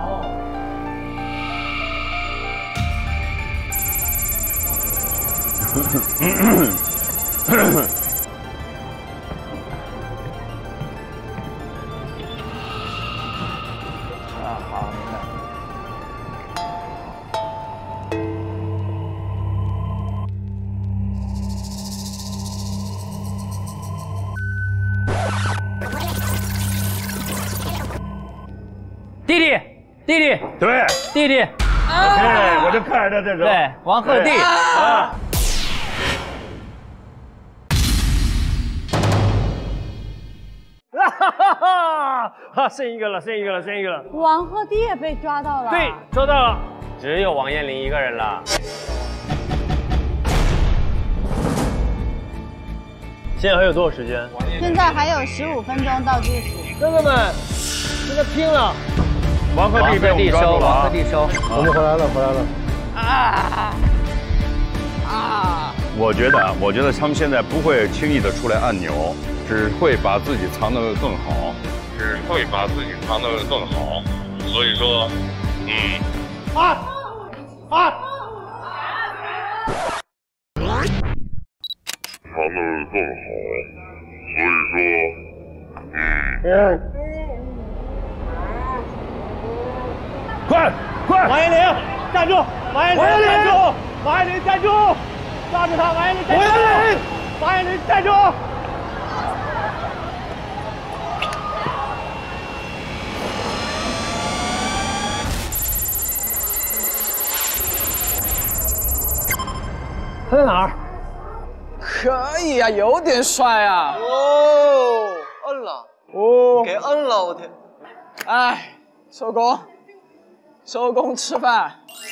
好，明白。 弟弟， 对， 弟弟。 OK， 我就看着这是。 对，王鹤棣。 剩一个了。 王鹤棣也被抓到了。 对，抓到了。 只有王彦霖一个人了。 现在还有多少时间？ 现在还有15分钟倒计时。 哥哥们，现在拼了！ 王鹤棣被我们抓住了啊！ 我们回来了。 我觉得他们现在不会轻易的出来按钮，只会把自己藏得更好，所以说， 啊！ 藏得更好，所以说， 快！王彦霖，站住！王彦霖站住！抓住他！王彦霖站住！他在哪儿？ 可以啊，有点帅啊！ 摁了， 哦， 给摁了，我天！ 哎，收工吃饭。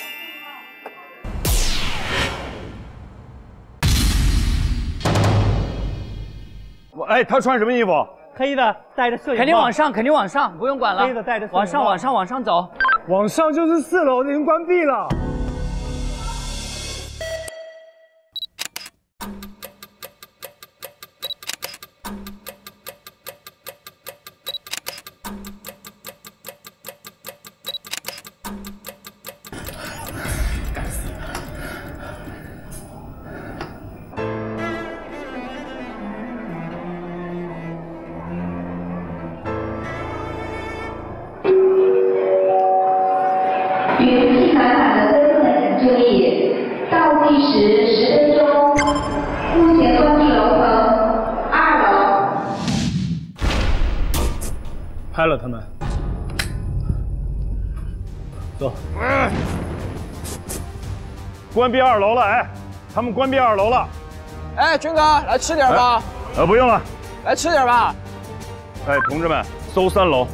他穿什么衣服？ 黑的，戴着摄影帽。 肯定往上，不用管了。 黑的戴着摄影帽。 往上走。 往上就是4楼，已经关闭了。 时10分钟，目前关闭楼层2楼。 拍了他们，走。 关闭2楼了，哎，他们关闭2楼了。 哎，军哥，来吃点吧。 不用了， 来吃点吧。 哎，同志们，搜3楼。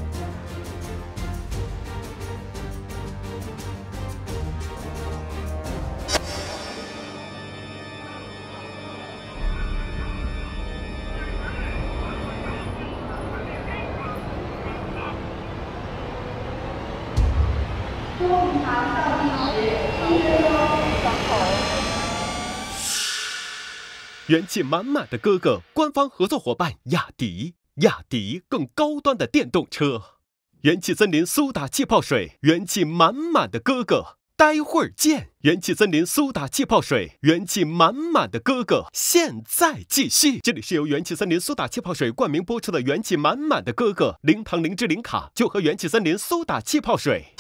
元气满满的哥哥，官方合作伙伴雅迪，雅迪更高端的电动车。元气森林苏打气泡水，元气满满的哥哥，待会儿见。元气森林苏打气泡水，元气满满的哥哥，现在继续。这里是由元气森林苏打气泡水冠名播出的元气满满的哥哥，零糖零脂零卡，就喝元气森林苏打气泡水。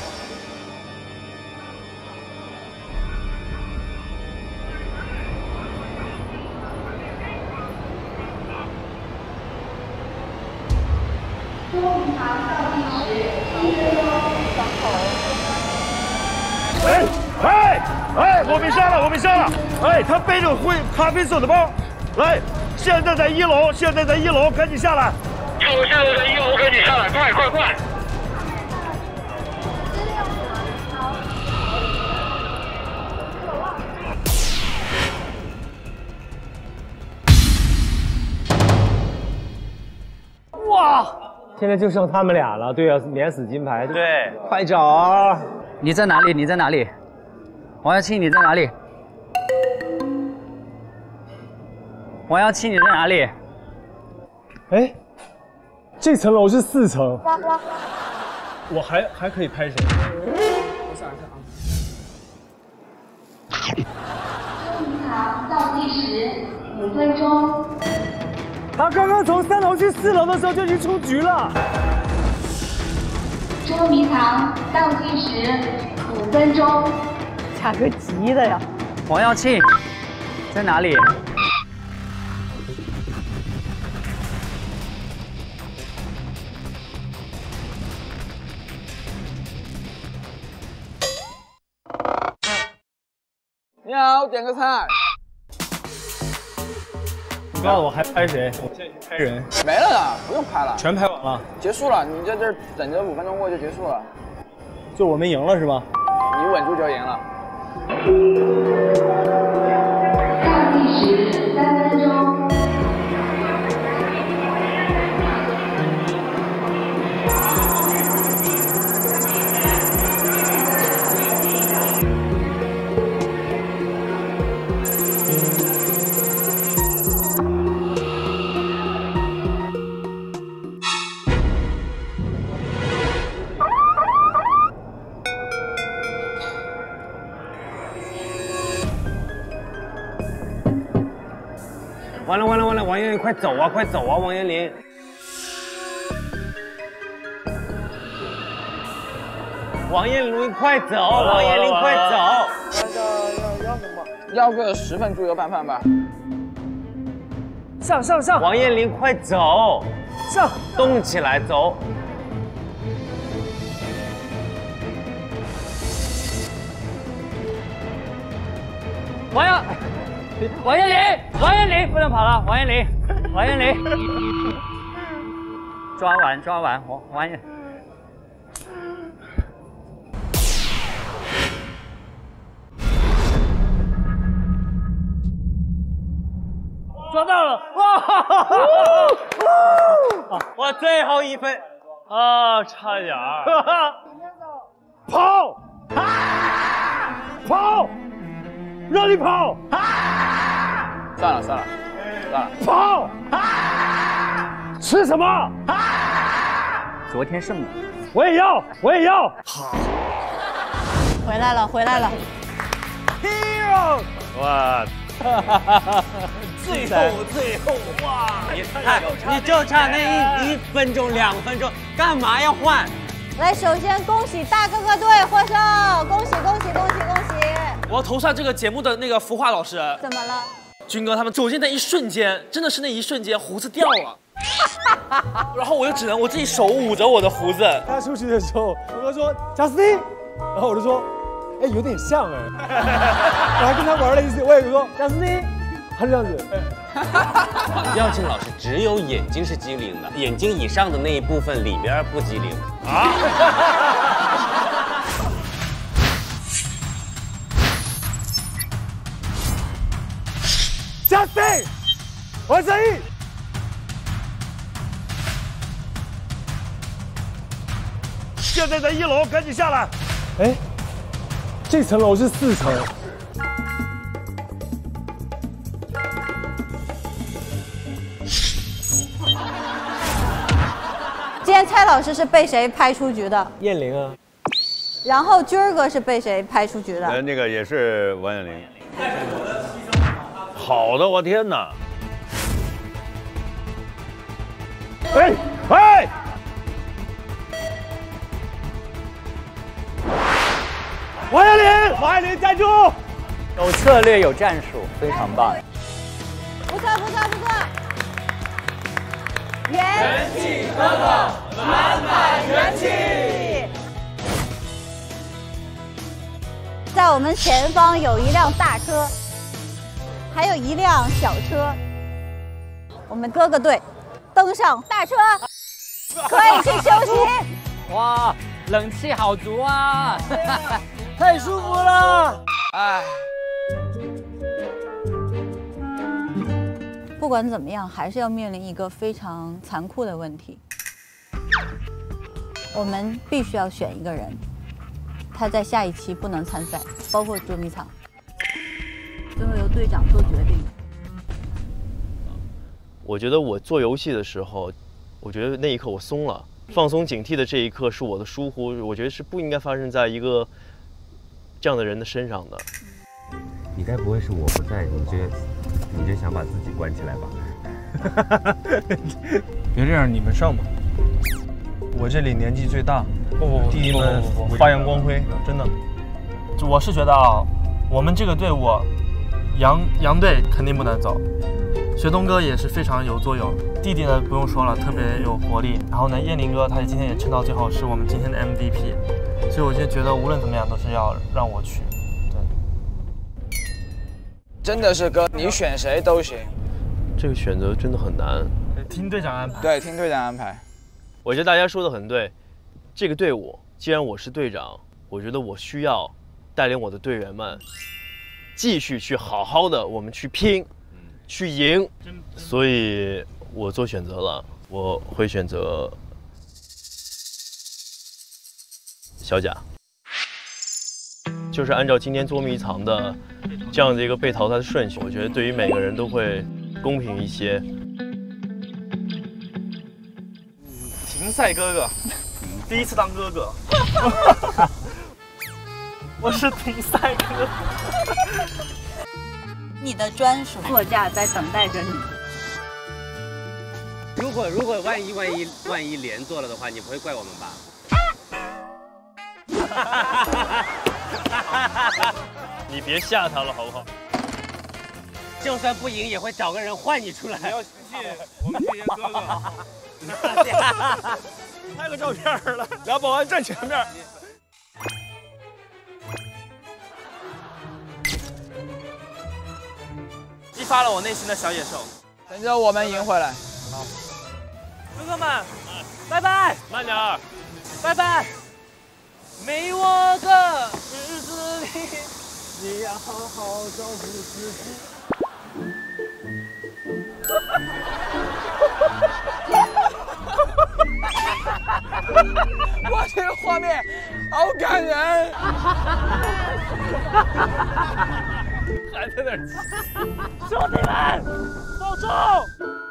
哎，我们下了，我们下了。哎，他背着咖啡色的包，来，现在在1楼，现在在1楼，赶紧下来。我现在在1楼，赶紧下来，快快快！ 哇！现在就剩他们俩了，对啊，免死金牌。 对， 快找啊！ 你在哪里？你在哪里？王耀庆，你在哪里？王耀庆，你在哪里？ 哎，这层楼是4层。 我还可以拍谁？ 我想一下啊。倒计时5分钟。 他刚刚从3楼去4楼的时候就已经出局了。 捉迷藏倒计时5分钟。 卡个急的呀！ 王耀庆在哪里？ 你好，点个菜。 你告诉我还拍谁？我现在去拍人。 没了的，不用拍了， 全拍完了， 结束了。你在这儿等着5分钟过就结束了。 就我们赢了是吧？ 你稳住就赢了。 倒计时3分钟。 完了，王彦霖快走啊，快走啊，王彦霖！王彦霖快走，王彦霖快走！ 要什么？要个10份猪油拌饭吧。 上！王彦霖快走！上！动起来，走！ 王彦霖不能跑了，王彦霖，抓完，王彦。 抓到了！哇！我最后1分啊，差点儿！ 跑！跑！让你跑！ 算了， 跑！吃什么？ 昨天剩的， 我也要！ 回来了 ！Hero！ 哇！ 最后哇！你看，你就差那1分钟、2分钟，干嘛要换？ 来，首先恭喜大哥哥队获胜，恭喜！ 我要投上这个节目的那个服化老师。 怎么了？ 军哥他们走进的一瞬间，真的是那一瞬间胡子掉了，然后我就只能我自己手捂着我的胡子。 他出去的时候，我哥说贾斯汀，然后我就说，哎，有点像哎，我还跟他玩了一次，我也说贾斯汀，他这样子。 耀庆老师只有眼睛是机灵的，眼睛以上的那一部分里边不机灵啊。 贾斯汀，王正义。 现在在1楼，赶紧下来。 哎，这层楼是4层。 今天蔡老师是被谁拍出局的？ 燕玲啊。 然后军儿哥是被谁拍出局的？ 那个也是王彦霖。好的，我天哪！哎哎！ 王彦霖，王彦霖站住！ 有策略，有战术，非常棒。 不错不错不错！元气哥哥，满满元气！在我们前方有一辆大车，还有一辆小车。我们哥哥队登上大车，可以去休息。 哇，冷气好足啊，太舒服了。 哎。 不管怎么样，还是要面临一个非常残酷的问题。我们必须要选一个人，他在下一期不能参赛，包括捉迷藏。最后由队长做决定。 我觉得我做游戏的时候，我觉得那一刻我松了，放松警惕的这一刻是我的疏忽，我觉得是不应该发生在一个这样的人的身上的。 你该不会是我不在，你就想把自己关起来吧？ 别这样，你们上吧。我这里年纪最大，弟弟们发扬光辉，真的。 我是觉得啊，我们这个队伍，杨队肯定不能走，学东哥也是非常有作用，弟弟呢不用说了，特别有活力。然后呢，燕玲哥他今天也撑到最后，是我们今天的 MVP， 所以我就觉得无论怎么样都是要让我去。 真的是哥，你选谁都行。 这个选择真的很难， 听队长安排。 对，听队长安排。 我觉得大家说的很对，这个队伍既然我是队长，我觉得我需要带领我的队员们继续去好好的我们去拼，去赢。所以我做选择了，我会选择小贾。就是按照今天捉迷藏的这样的一个被淘汰的顺序，我觉得对于每个人都会公平一些。 停赛哥哥，第一次当哥哥，我是停赛哥。 你的专属座驾在等待着你。 如果万一连坐了的话，你不会怪我们吧？ 你别吓他了，好不好？ 就算不赢，也会找个人换你出来。 不要生气，我们这些哥哥。拍个照片了，俩保安站前面。 激发了我内心的小野兽。 等着我们赢回来。 好，哥哥们，拜拜， 慢点儿， 拜拜。没我的日子里，你要好好照顾自己。 哇，这个画面好感人！ 还在那儿气， 兄弟们，保重！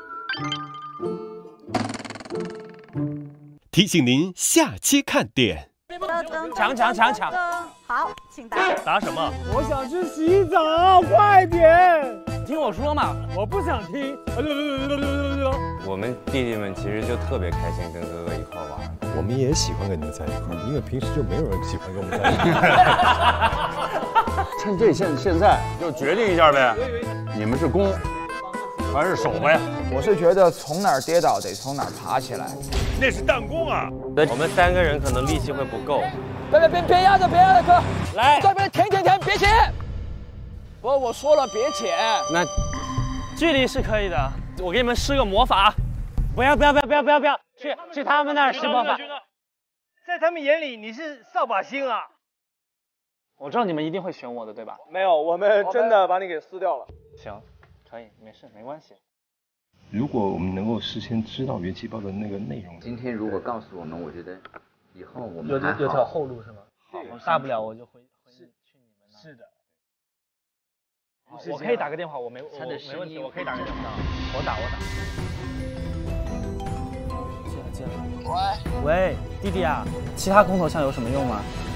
提醒您下期看点。 抢！ 好，请打。 打什么？ 我想去洗澡，快点！ 听我说嘛， 我不想听。 我们弟弟们其实就特别开心跟哥哥一块玩。 我们也喜欢跟你们在一块，因为平时就没有人喜欢跟我们在一块。 趁这现在就决定一下呗，你们是攻还是守呗？ 我是觉得从哪儿跌倒得从哪儿爬起来。 那是弹弓啊！ 我们3个人可能力气会不够。 别压着，哥，来这边停，别起。不，我说了别起。 那距离是可以的，我给你们施个魔法。 不要，去他们那儿施魔法。 在他们眼里你是扫把星啊！ 我知道你们一定会选我的，对吧？ 没有，我们真的把你给撕掉了。 行，可以，没事，没关系。 如果我们能够事先知道元气包的那个内容， 今天如果告诉我们，我觉得以后我们有条后路是吗？好，大不了我就回去你们那。是的。我可以打个电话，我没问题，我可以打个电话。我打。进来。喂，弟弟啊，其他空投枪有什么用吗？